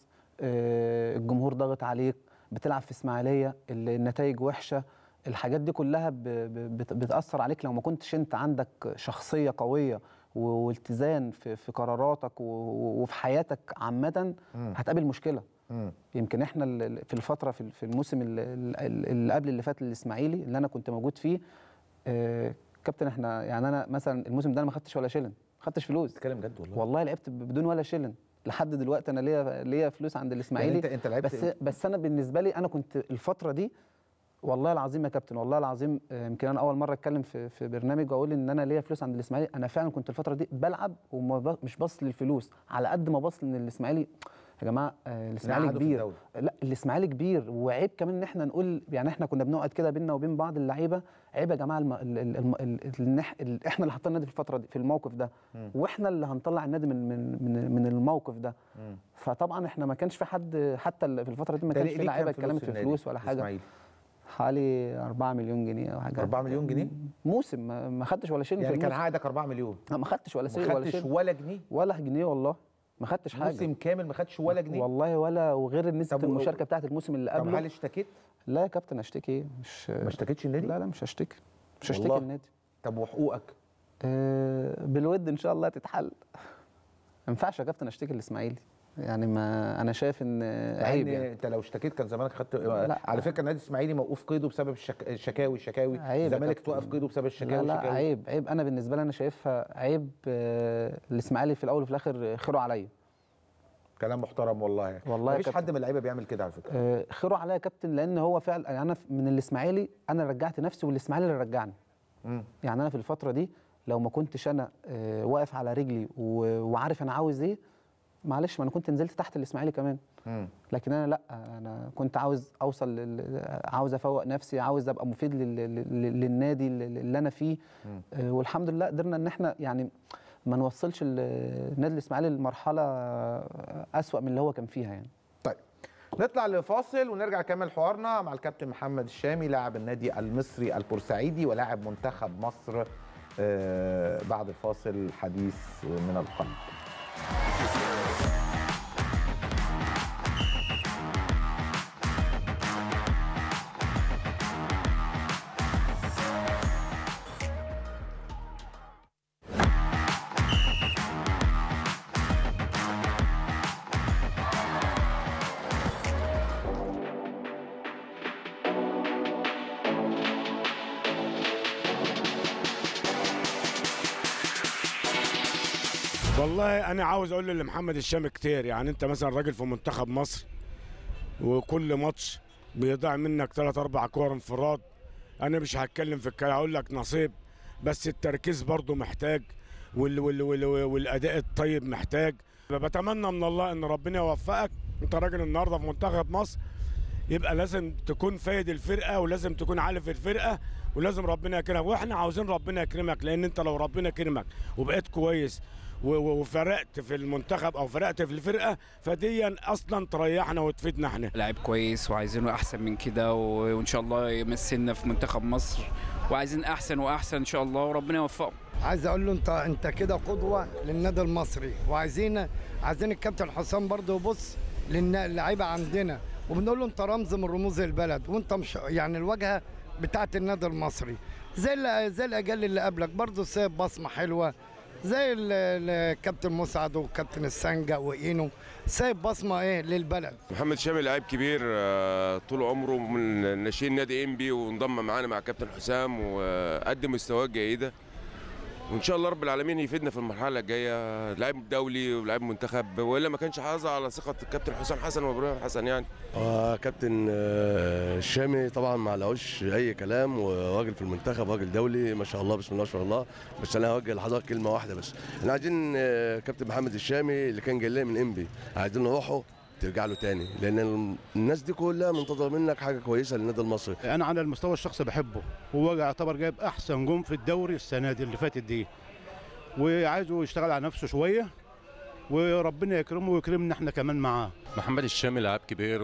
آه الجمهور ضاغط عليك، بتلعب في اسماعيليه، النتائج وحشه، الحاجات دي كلها بتاثر عليك لو ما كنتش انت عندك شخصيه قويه والتزام في في قراراتك وفي حياتك عامه، هتقابل مشكله. مم. يمكن احنا في الفتره في الموسم اللي قبل اللي فات الاسماعيلي اللي انا كنت موجود فيه، آه كابتن احنا يعني انا مثلا الموسم ده انا ما خدتش ولا شيلن، ما خدتش فلوس. تتكلم جد والله؟ والله لعبت بدون ولا شيلن لحد دلوقتي. انا ليا ليا فلوس عند الاسماعيلي يعني انت انت لعبت بس بس انا بالنسبه لي انا كنت الفتره دي والله العظيم يا كابتن، والله العظيم يمكن انا اول مره اتكلم في في برنامج واقول ان انا ليا فلوس عند الاسماعيلي. انا فعلا كنت الفتره دي بلعب ومش باص للفلوس على قد ما باص ان الاسماعيلي يا جماعه الاسماعيلي كبير. لا الاسماعيلي كبير، وعيب كمان ان احنا نقول يعني احنا كنا بنقعد كده بينا وبين بعض اللعيبه، عيب يا جماعه الم... ال... ال... ال... ال... ال... احنا اللي حطينا النادي في الفتره دي في الموقف ده، م. واحنا اللي هنطلع النادي من من من, من الموقف ده. م. فطبعا احنا ما كانش في حد حتى في الفتره دي ما كانش في لعيبه اتكلمت في فلوس ولا حاجه. إسماعيل. حوالي أربعة مليون جنيه او حاجه. أربعة مليون جنيه موسم، ما خدتش ولا شيء. يعني كان عقدك أربعة مليون؟ ما خدتش ولا شيء. ما خدتش ولا جنيه؟ ولا جنيه والله ما خدتش حاجه. موسم كامل ما خدتش ولا جنيه والله، ولا وغير نسبه المشاركه بتاعت الموسم اللي قبله. طب هل اشتكيت؟ لا يا كابتن اشتكي ايه؟ مش ما اشتكيتش النادي؟ لا لا مش هشتكي، مش هشتكي النادي. طب وحقوقك؟ آه بالود ان شاء الله تتحل. ما ينفعش يا كابتن اشتكي الاسماعيلي، يعني ما انا شايف ان عيب. يعني انت لو اشتكيت كان زمانك خدت. على فكره النادي الاسماعيلي موقوف قيده بسبب الشك... الشكاوي الشكاوي الزمالك توقف قيده بسبب الشكاوي. لا لا الشكاوي. عيب عيب انا بالنسبه لي انا شايفها عيب. آه الاسماعيلي في الاول وفي الاخر خيره عليا. كلام محترم والله يعني. والله مفيش حد من اللعيبه بيعمل كده على فكره. آه خيره عليا يا كابتن، لان هو فعلا يعني انا من الاسماعيلي انا رجعت نفسي والاسماعيلي اللي رجعني. م. يعني انا في الفتره دي لو ما كنتش انا آه واقف على رجلي وعارف انا عاوز ايه، معلش ما انا كنت نزلت تحت الاسماعيلي كمان. م. لكن انا لا، انا كنت عاوز اوصل لل... عاوز افوق نفسي، عاوز ابقى مفيد لل... للنادي اللي انا فيه. آه والحمد لله قدرنا ان احنا يعني ما نوصلش النادي الاسماعيلي لمرحله اسوأ من اللي هو كان فيها يعني. طيب نطلع لفاصل ونرجع نكمل حوارنا مع الكابتن محمد الشامي، لاعب النادي المصري البورسعيدي ولاعب منتخب مصر. آه بعد الفاصل حديث من القلب. والله انا عاوز اقول لمحمد الشامي كتير، يعني انت مثلا راجل في منتخب مصر وكل ماتش بيضيع منك ثلاث اربع كور انفراد. انا مش هتكلم في الكلام، هقول لك نصيب، بس التركيز برضو محتاج وال وال وال والاداء الطيب محتاج. بتمنى من الله ان ربنا يوفقك. انت راجل النهارده في منتخب مصر، يبقى لازم تكون فايد الفرقه، ولازم تكون عارف الفرقه، ولازم ربنا يكرمك، واحنا عاوزين ربنا يكرمك، لان انت لو ربنا كرمك وبقيت كويس وفرقت في المنتخب او فرقت في الفرقه، فدي اصلا تريحنا وتفيدنا احنا. لاعب كويس وعايزينه احسن من كده، وان شاء الله يمثلنا في منتخب مصر، وعايزين احسن واحسن ان شاء الله، وربنا يوفقه. عايز اقول له انت انت كده قدوه للنادي المصري، وعايزين عايزين الكابتن حسام برضه يبص للعيبه عندنا، وبنقول له انت رمز من رموز البلد، وانت مش يعني الواجهه بتاعه النادي المصري، زي زي الاجيال اللي قبلك برضه سايب بصمه حلوه، زي الكابتن مسعد وكابتن السنجة واينو، سايب بصمه ايه للبلد. محمد شامي لاعب كبير طول عمره من ناشئين نادي انبي، وانضم معانا مع كابتن حسام وقدم مستويات جيده، وان شاء الله رب العالمين يفيدنا في المرحله الجايه، لاعب دولي ولاعب منتخب، والا ما كانش حافظ على ثقه الكابتن حسام حسن وابراهيم حسن. يعني اه كابتن الشامي طبعا ما لهوش اي كلام، وراجل في المنتخب، راجل دولي ما شاء الله، بسم الله ما شاء الله. بس انا هوجه لحضرتك كلمه واحده بس، احنا عايزين كابتن محمد الشامي اللي كان جاي لنا من انبي، عايزين نروحه ترجع له تاني، لان الناس دي كلها منتظره منك حاجه كويسه للنادي المصري. انا على المستوى الشخصي بحبه، هو يعتبر جايب احسن جون في الدوري السنه دي اللي فاتت دي، وعايزه يشتغل على نفسه شويه، وربنا يكرمه ويكرمنا احنا كمان معاه. محمد الشامي لاعب كبير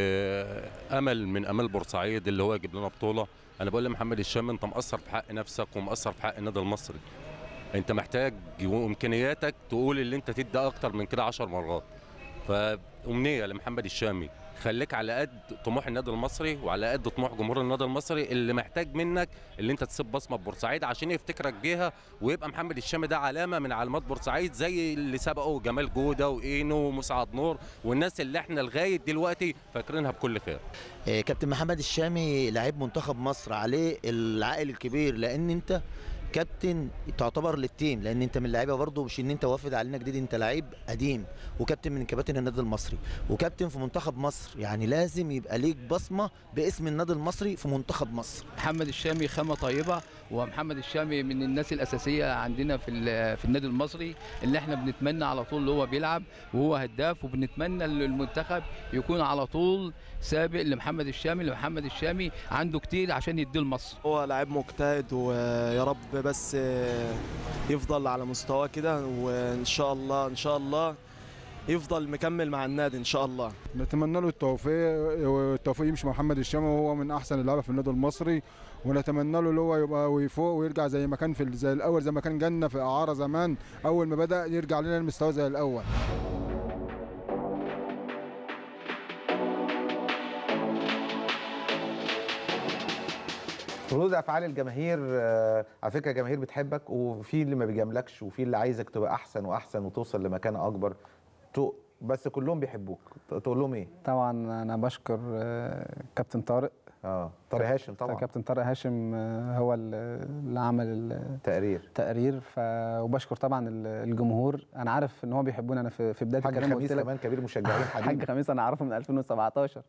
وامل من امال بورسعيد اللي هو يجيب لنا بطوله. انا بقول لمحمد الشامي انت مقصر في حق نفسك ومقصر في حق النادي المصري، انت محتاج وامكانياتك تقول اللي انت تدي اكتر من كده عشر مرات. فأمنية لمحمد الشامي، خليك على قد طموح النادي المصري وعلى قد طموح جمهور النادي المصري اللي محتاج منك اللي انت تسيب بصمه ببورسعيد عشان يفتكرك بيها، ويبقى محمد الشامي ده علامه من علامات بورسعيد زي اللي سبقوا جمال جوده واينو ومسعد نور والناس اللي احنا لغايه دلوقتي فاكرينها بكل خير. كابتن محمد الشامي لاعب منتخب مصر، عليه العائل الكبير، لان انت كابتن تعتبر للتيم، لان انت من اللعيبه برضه، مش ان انت وافد علينا جديد، انت لعيب قديم وكابتن من كباتن النادي المصري وكابتن في منتخب مصر، يعني لازم يبقى ليك بصمه باسم النادي المصري في منتخب مصر. محمد الشامي خامه طيبه، ومحمد الشامي من الناس الاساسيه عندنا في في النادي المصري، اللي احنا بنتمنى على طول اللي هو بيلعب وهو هداف، وبنتمنى المنتخب يكون على طول سابق لمحمد الشامي، لمحمد الشامي عنده كتير عشان يديه لمصر. هو لاعب مجتهد، ويا رب بس يفضل على مستواه كده، وان شاء الله ان شاء الله يفضل مكمل مع النادي ان شاء الله. نتمنى له التوفيق، والتوفيق يمشي مع محمد الشامي، وهو من احسن اللعيبه في النادي المصري، ونتمنى له اللي هو يبقى ويفوق ويرجع زي ما كان في زي الاول، زي ما كان جالنا في اعاره زمان اول ما بدا، يرجع لنا المستوى زي الاول. ردود افعال الجماهير، على فكره الجماهير بتحبك، وفي اللي ما بيجاملكش، وفي اللي عايزك تبقى احسن واحسن وتوصل لمكان اكبر، بس كلهم بيحبوك. تقول لهم ايه؟ طبعا انا بشكر كابتن طارق، اه طارق هاشم طبعا، كابتن طارق هاشم هو اللي عمل التقرير تقرير ف... وبشكر طبعا الجمهور، انا عارف ان هو بيحبوني. انا في في بدايه الكلام قلت لك كمان كبير مشجعين حبيبي. حاج خميس انا عارفه من ألفين وسبعتاشر،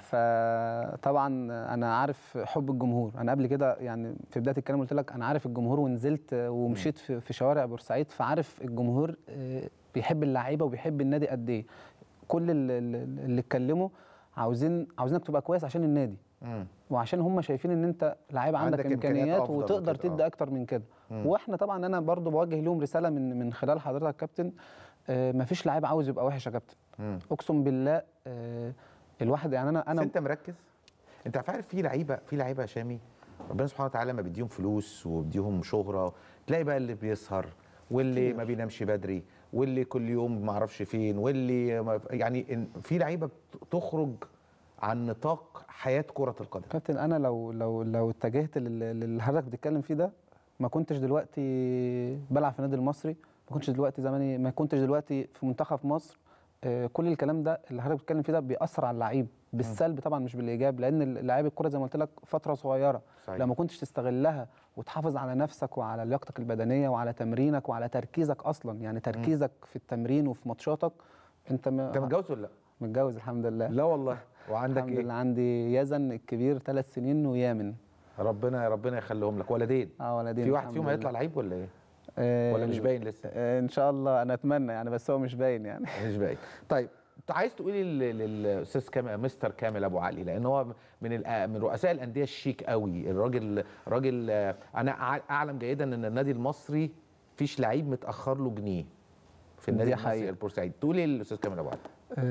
فطبعا انا عارف حب الجمهور. انا قبل كده يعني في بدايه الكلام قلت لك انا عارف الجمهور، ونزلت ومشيت في, في شوارع بورسعيد، فعارف الجمهور بيحب اللعيبه وبيحب النادي قد ايه. كل اللي, اللي اتكلموا عاوزين عاوزينك تبقى كويس عشان النادي، مم. وعشان هم شايفين ان انت لعيب عندك, عندك امكانيات وتقدر تدي اكتر من كده. واحنا طبعا انا برضو بوجه لهم رساله من من خلال حضرتك كابتن، آه مفيش لعيب عاوز يبقى وحش يا كابتن، مم. اقسم بالله. آه الواحد يعني انا انا انت مركز، انت عارف في لعيبه في لعيبه يا شامي ربنا سبحانه وتعالى ما بيديهم فلوس وبيديهم شهره، تلاقي بقى اللي بيسهر واللي كتير. ما بينامش بدري، واللي كل يوم ما اعرفش فين، واللي يعني في لعيبه تخرج عن نطاق حياه كره القدم. كابتن انا لو لو لو اتجهت اللي حضرتك بتتكلم فيه ده، ما كنتش دلوقتي بلعب في النادي المصري، ما كنتش دلوقتي زماني ما كنتش دلوقتي في منتخب مصر. آه كل الكلام ده اللي حضرتك بتتكلم فيه ده بيأثر على اللعيب بالسلب طبعا مش بالايجاب، لان لعيب الكره زي ما قلت لك فتره صغيره، صحيح. لو ما كنتش تستغلها وتحافظ على نفسك وعلى لياقتك البدنيه وعلى تمرينك وعلى تركيزك اصلا، يعني تركيزك م. في التمرين وفي ماتشاتك. انت م... انت متجوز ولا لا؟ متجوز الحمد لله. لا والله. وعندك الحمد ايه؟ لله عندي يزن الكبير ثلاث سنين ويامن. ربنا ربنا يخليهم لك. ولدين؟ اه ولدين. في واحد فيهم هيطلع لعيب ولا ايه؟ آه ولا مش باين لسه؟ آه ان شاء الله، انا اتمنى يعني، بس هو مش باين يعني. مش باين. طيب عايز تقولي للاستاذ كامل مستر كامل ابو علي، لان هو من من رؤساء الانديه الشيك قوي، الراجل راجل انا اعلم جيدا ان النادي المصري فيش لعيب متاخر له جنيه في النادي المصري البورسعيد. تقولي للاستاذ كامل ابو علي.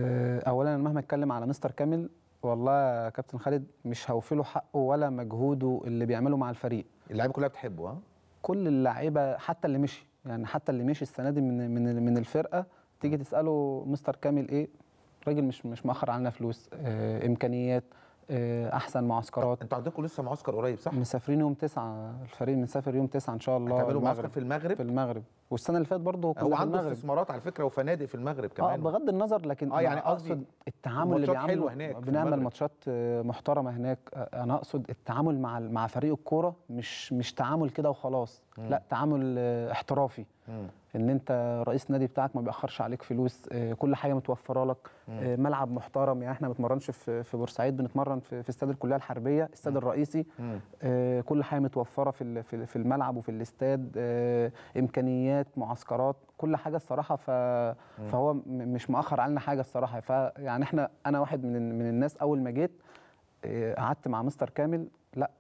اولا مهما اتكلم على مستر كامل والله يا كابتن خالد مش هوفي له حقه ولا مجهوده اللي بيعمله مع الفريق. اللعيبه كلها بتحبه. ها كل اللعيبه حتى اللي مشي، يعني حتى اللي مشي السنه دي من من من الفرقه تيجي تساله مستر كامل ايه، راجل مش مش مأخر علينا فلوس، آه امكانيات، آه احسن معسكرات. انتوا عندكم لسه معسكر قريب صح؟ مسافرين يوم تسعة، الفريق مسافر يوم تسعة ان شاء الله. هتعملوا معسكر في المغرب؟ في المغرب، والسنه اللي فاتت برضه هو عنده استثمارات على فكره وفنادق في المغرب كمان. اه بغض النظر، لكن اه يعني اقصد التعامل اللي بيعمله هناك، بنعمل ماتشات محترمه هناك. انا اقصد التعامل مع مع فريق الكوره مش مش تعامل كده وخلاص، م. لا تعامل احترافي. م. ان انت رئيس النادي بتاعك ما بيأخرش عليك فلوس، كل حاجه متوفره لك، م. ملعب محترم. يعني احنا ما بنتمرنش في في بورسعيد، بنتمرن في, في استاد الكليه الحربيه، استاد م. الرئيسي. م. كل حاجه متوفره في في الملعب وفي الاستاد، امكانيات، معسكرات، كل حاجه الصراحه. ف... فهو مش مأخر علينا حاجه الصراحه. فيعني احنا انا واحد من من الناس اول ما جيت قعدت مع مستر كامل، لا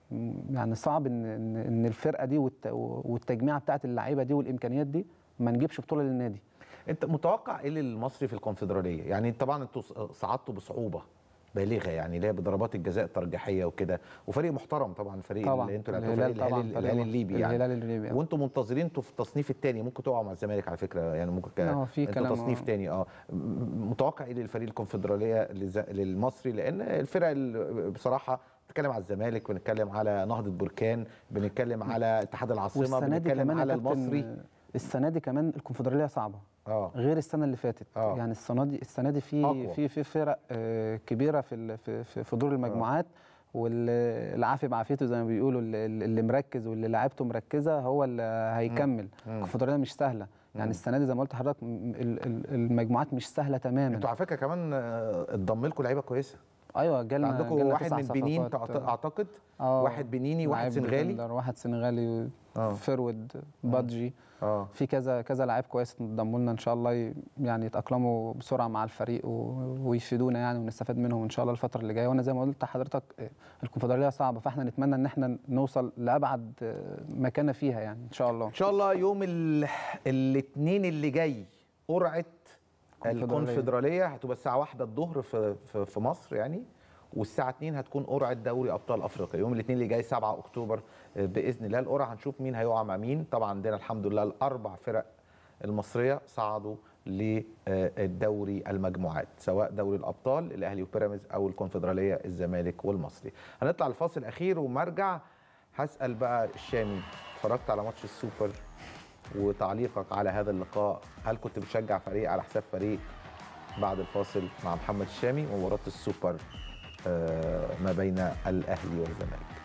يعني صعب ان ان الفرقه دي والتجميعه بتاعت اللعيبه دي والامكانيات دي ما نجيبش بطوله للنادي. انت متوقع ايه للمصري في الكونفدراليه؟ يعني طبعا انتوا صعدتوا بصعوبه بالغه، يعني اللي هي بضربات الجزاء الترجيحيه وكده، وفريق محترم طبعا، فريق طبعا اللي انتوا لعبتوا فريق الهلال الليبي يعني. الهلال الليبي يعني. وانتوا منتظرين انتوا في التصنيف الثاني، ممكن تقعوا مع الزمالك على فكره، يعني ممكن اه في كلام تصنيف ثاني. اه متوقع ايه للفريق الكونفدراليه للمصري؟ لان الفرق بصراحه بنتكلم على الزمالك، بنتكلم على نهضه بركان، بنتكلم على اتحاد العاصمه، بنتكلم على المصري. السنه دي كمان الكونفدراليه صعبه اه غير السنه اللي فاتت. أوه. يعني السنه دي السنه دي في في في فرق آه كبيره في في في دور المجموعات، والعافي بعافيته زي ما بيقولوا، اللي, اللي مركز واللي لعبته مركزه هو اللي هيكمل. الكونفدراليه مش سهله، يعني السنه دي زي ما قلت لحضرتك المجموعات مش سهله تماما. انتوا على فكره كمان اتضم لكم لعيبه كويسه. ايوه جالنا عندكم واحد من بنين اعتقد، واحد بنيني، واحد سنغالي، واحد سنغالي فرود بادجي. اه في كذا كذا لاعب كويس انضموا لنا، ان شاء الله يعني يتاقلموا بسرعه مع الفريق ويفيدونا يعني، ونستفاد منهم ان شاء الله الفتره اللي جايه. وانا زي ما قلت لحضرتك الكونفدراليه صعبه، فاحنا نتمنى ان احنا نوصل لابعد مكانه فيها يعني ان شاء الله. ان شاء الله يوم الاثنين اللي جاي قرعه الكونفدراليه هتبقى الساعه واحدة الظهر في في مصر يعني، والساعه اتنين هتكون قرعه دوري ابطال افريقيا يوم الاثنين اللي جاي سبعة اكتوبر باذن الله. القرعه هنشوف مين هيقع مع مين. طبعا عندنا الحمد لله الاربع فرق المصريه صعدوا للدوري المجموعات، سواء دوري الابطال الاهلي وبيراميدز او الكونفدراليه الزمالك والمصري. هنطلع الفاصل الاخير وما ارجع هسال بقى الشامي، اتفرجت على ماتش السوبر وتعليقك على هذا اللقاء، هل كنت بتشجع فريق على حساب فريق؟ بعد الفاصل مع محمد الشامي ومباراه السوبر ما بين الاهلي والزمالك.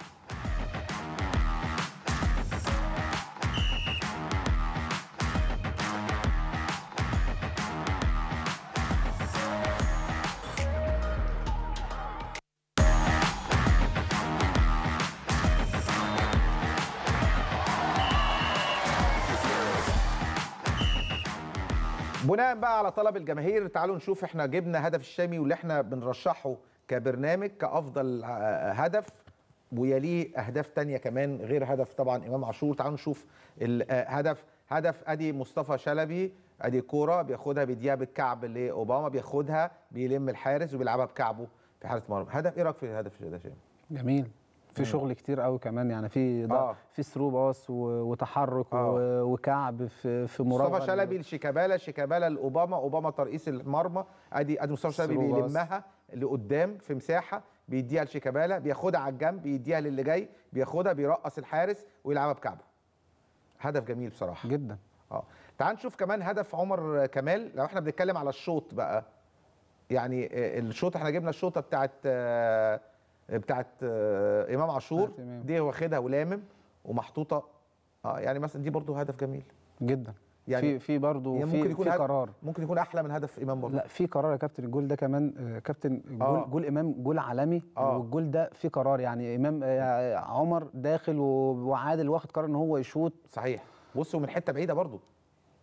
بناء بقى على طلب الجماهير تعالوا نشوف احنا جبنا هدف الشامي واللي احنا بنرشحه كبرنامج كأفضل هدف، ويليه أهداف تانية كمان غير هدف طبعا إمام عاشور. تعالوا نشوف الهدف. هدف أدي مصطفى شلبي، أدي كورة بياخدها بيديها بالكعب لأوباما، بياخدها بيلم الحارس وبيلعبها بكعبه في حارس مرمى. هدف إيه رأيك في الهدف ده شامي؟ جميل، في شغل كتير قوي كمان يعني، في آه. في ثرو باص وتحرك آه. وكعب في في مراوغه. مصطفى شلبي لشيكابالا، شيكابالا لاوباما، اوباما ترقيص المرمى، ادي ادي مصطفى شلبي بيلمها لقدام في مساحه، بيديها لشيكابالا، بياخدها على الجنب، بيديها للي جاي، بياخدها بيرقص الحارس ويلعبها بكعبه. هدف جميل بصراحه جدا. اه تعال نشوف كمان هدف عمر كمال. لو احنا بنتكلم على الشوط بقى، يعني الشوط احنا جبنا الشوطه بتاعت بتاعت امام عاشور دي واخدها ولامم ومحطوطه اه يعني مثلا دي برضو هدف جميل جدا. يعني في في برضو يعني في, في قرار ممكن يكون احلى من هدف امام برضو. لا في قرار يا كابتن، الجول ده كمان كابتن جول, آه. جول امام جول عالمي آه. والجول ده في قرار، يعني امام عمر داخل وعادل واخد قرار ان هو يشوط. صحيح، بصوا من حته بعيده برضو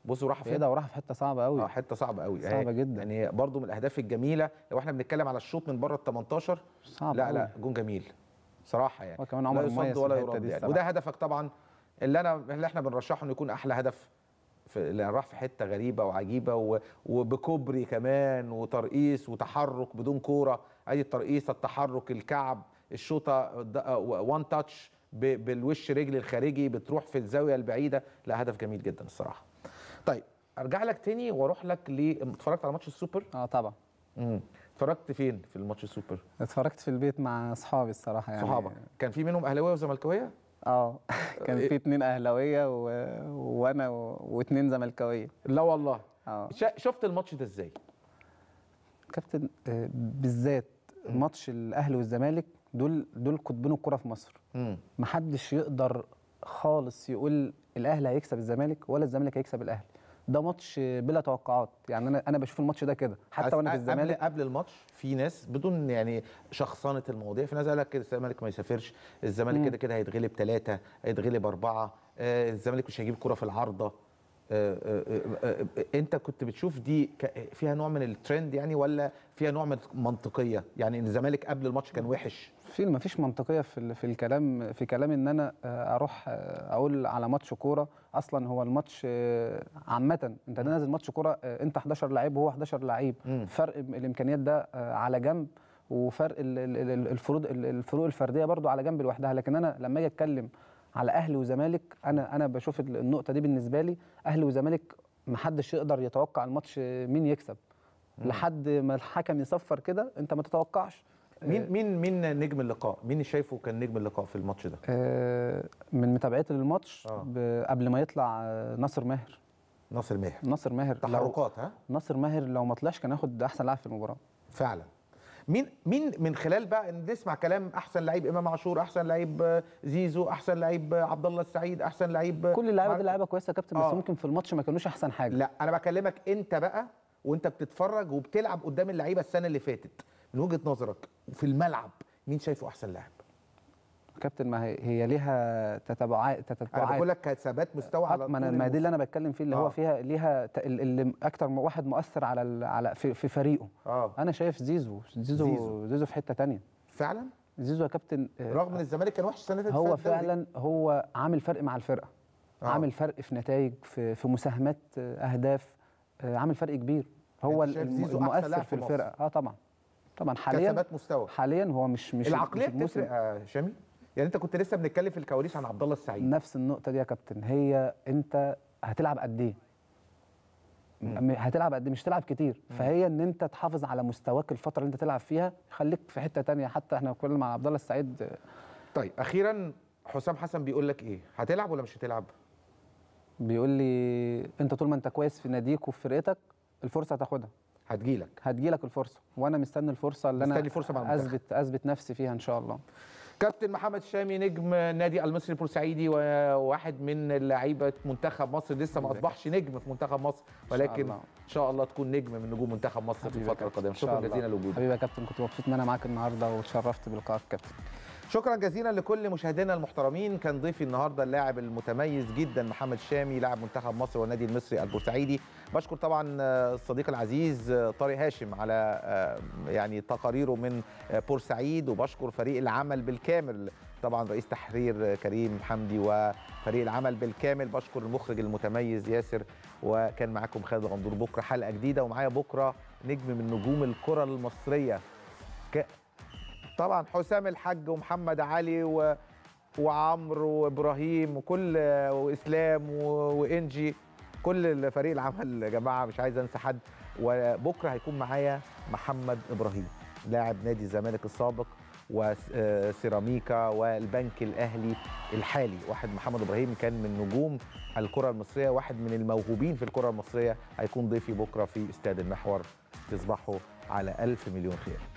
بصوا راح فين؟ ايه ده وراح في حته صعبه قوي. اه حته صعبه قوي صعبه جدا. يعني برضو من الاهداف الجميله. لو احنا بنتكلم على الشوط من بره ال تمنتاشر صعب لا قوي. لا جون جميل صراحه يعني. وكمان عمر مميز ولا يرد يعني. وده هدفك طبعا اللي انا اللي احنا بنرشحه انه يكون احلى هدف في اللي راح في حته غريبه وعجيبه وبكوبري كمان وترقيص وتحرك بدون كوره. ادي الترقيصه، التحرك، الكعب، الشوطه وان تاتش بالوش رجل الخارجي بتروح في الزاويه البعيده. لا هدف جميل جدا الصراحه. طيب ارجع لك تاني واروح لك ل اتفرجت على ماتش السوبر؟ اه طبعا. امم اتفرجت فين في الماتش السوبر؟ اتفرجت في البيت مع اصحابي الصراحه يعني. صحابك كان في منهم اهلاويه وزملكاويه؟ اه كان في اتنين اهلاويه و... وانا و... واتنين زملكاويه. لا والله. اه شفت الماتش ده ازاي؟ كابتن آه بالذات ماتش الاهلي والزمالك دول دول قطبين الكره في مصر. امم محدش يقدر خالص يقول الاهلي هيكسب الزمالك ولا الزمالك هيكسب الاهلي. ده ماتش بلا توقعات يعني. انا انا بشوف الماتش ده كده حتى وانا في الزمالك. قبل قبل الماتش في ناس بدون يعني شخصنه المواضيع، في ناس قال لك الزمالك ما يسافرش، الزمالك كده كده هيتغلب ثلاثه، هيتغلب اربعه، آه الزمالك مش هيجيب كره في العارضه. آه آه آه آه انت كنت بتشوف دي فيها نوع من الترند يعني ولا فيها نوع من المنطقيه؟ يعني ان الزمالك قبل الماتش كان وحش. في ما فيش منطقيه في في الكلام في كلام ان انا اروح اقول على ماتش كوره. اصلا هو الماتش عامه انت نازل ماتش كوره، انت حداشر لعيب وهو حداشر لعيب، فرق الامكانيات ده على جنب وفرق الفروض الفروق الفرديه برضو على جنب لوحدها. لكن انا لما اجي اتكلم على اهلي وزمالك انا انا بشوف النقطه دي بالنسبه لي اهلي وزمالك محدش يقدر يتوقع الماتش مين يكسب لحد ما الحكم يصفر كده انت ما تتوقعش. مين مين مين نجم اللقاء؟ مين شايفه كان نجم اللقاء في الماتش ده؟ آه من متابعتي للماتش آه. قبل ما يطلع ناصر ماهر. ناصر ماهر ناصر ماهر تحركات ها؟ ناصر ماهر لو ما طلعش كان هياخد احسن لاعب في المباراه فعلا. مين مين من خلال بقى نسمع كلام احسن لعيب امام عاشور، احسن لعيب زيزو، احسن لعيب عبد الله السعيد، احسن لعيب كل اللعيبه دي لعيبه كويسه يا كابتن. آه. بس ممكن في الماتش ما كانوش احسن حاجه. لا انا بكلمك انت بقى وانت بتتفرج وبتلعب قدام اللعيبه السنه اللي فاتت من وجهه نظرك في الملعب مين شايفه احسن لاعب؟ كابتن ما هي هي ليها تتبعات تتبعات انا بقول لك ثبات مستوى على ما ما دي اللي انا بتكلم فيه اللي آه. هو فيها ليها اللي اكتر واحد مؤثر على على في, في فريقه. آه. انا شايف زيزو زيزو زيزو, زيزو في حته ثانيه فعلا. زيزو يا كابتن رغم ان الزمالك كان وحش السنه اللي فاتت هو فعلا هو عامل فرق مع الفرقه. آه. عامل فرق في نتائج في في مساهمات اهداف، عامل فرق كبير. هو المؤثر في الفرقه. اه طبعا طبعا حاليا كثبات مستوى. حاليا هو مش مش العقليه بتفرق يا شامي. يعني انت كنت لسه بنتكلم في الكواليس عن عبد الله السعيد. نفس النقطه دي يا كابتن. هي انت هتلعب قد ايه؟ هتلعب قد ايه؟ مش تلعب كتير. مم. فهي ان انت تحافظ على مستواك الفتره اللي انت تلعب فيها، خليك في حته ثانيه. حتى احنا كنا مع عبد الله السعيد. طيب اخيرا حسام حسن بيقول لك ايه؟ هتلعب ولا مش هتلعب؟ بيقول لي انت طول ما انت كويس في ناديك وفي فرقتك الفرصه هتاخدها. هتجيلك هتجيلك الفرصه وانا مستني الفرصه اللي مستني انا فرصة مع اثبت اثبت نفسي فيها ان شاء الله. كابتن محمد الشامي نجم النادي المصري البورسعيدي وواحد من لعيبه منتخب مصر، لسه ما اصبحش نجم في منتخب مصر ولكن ان شاء الله تكون نجم من نجوم منتخب مصر في الفتره القادمه. شكرا جزيلا لوجودك حبيبي يا كابتن. كنت مبسوط ان انا معاك النهارده واتشرفت بلقائك كابتن. شكرا جزيلا لكل مشاهدينا المحترمين. كان ضيفي النهارده اللاعب المتميز جدا محمد الشامي لاعب منتخب مصر والنادي المصري البورسعيدي. بشكر طبعا الصديق العزيز طارق هاشم على يعني تقاريره من بورسعيد، وبشكر فريق العمل بالكامل طبعا رئيس تحرير كريم حمدي وفريق العمل بالكامل. بشكر المخرج المتميز ياسر، وكان معاكم خالد غندور. بكره حلقه جديده ومعايا بكره نجم من نجوم الكره المصريه ك... طبعا حسام الحاج ومحمد علي و... وعمرو وابراهيم وكل واسلام و... وانجي كل فريق العمل يا جماعه، مش عايز انسى حد. وبكره هيكون معايا محمد ابراهيم لاعب نادي الزمالك السابق وسيراميكا والبنك الاهلي الحالي. واحد محمد ابراهيم كان من نجوم الكره المصريه، واحد من الموهوبين في الكره المصريه، هيكون ضيفي بكره في استاد المحور. تصبحوا على ألف مليون خير.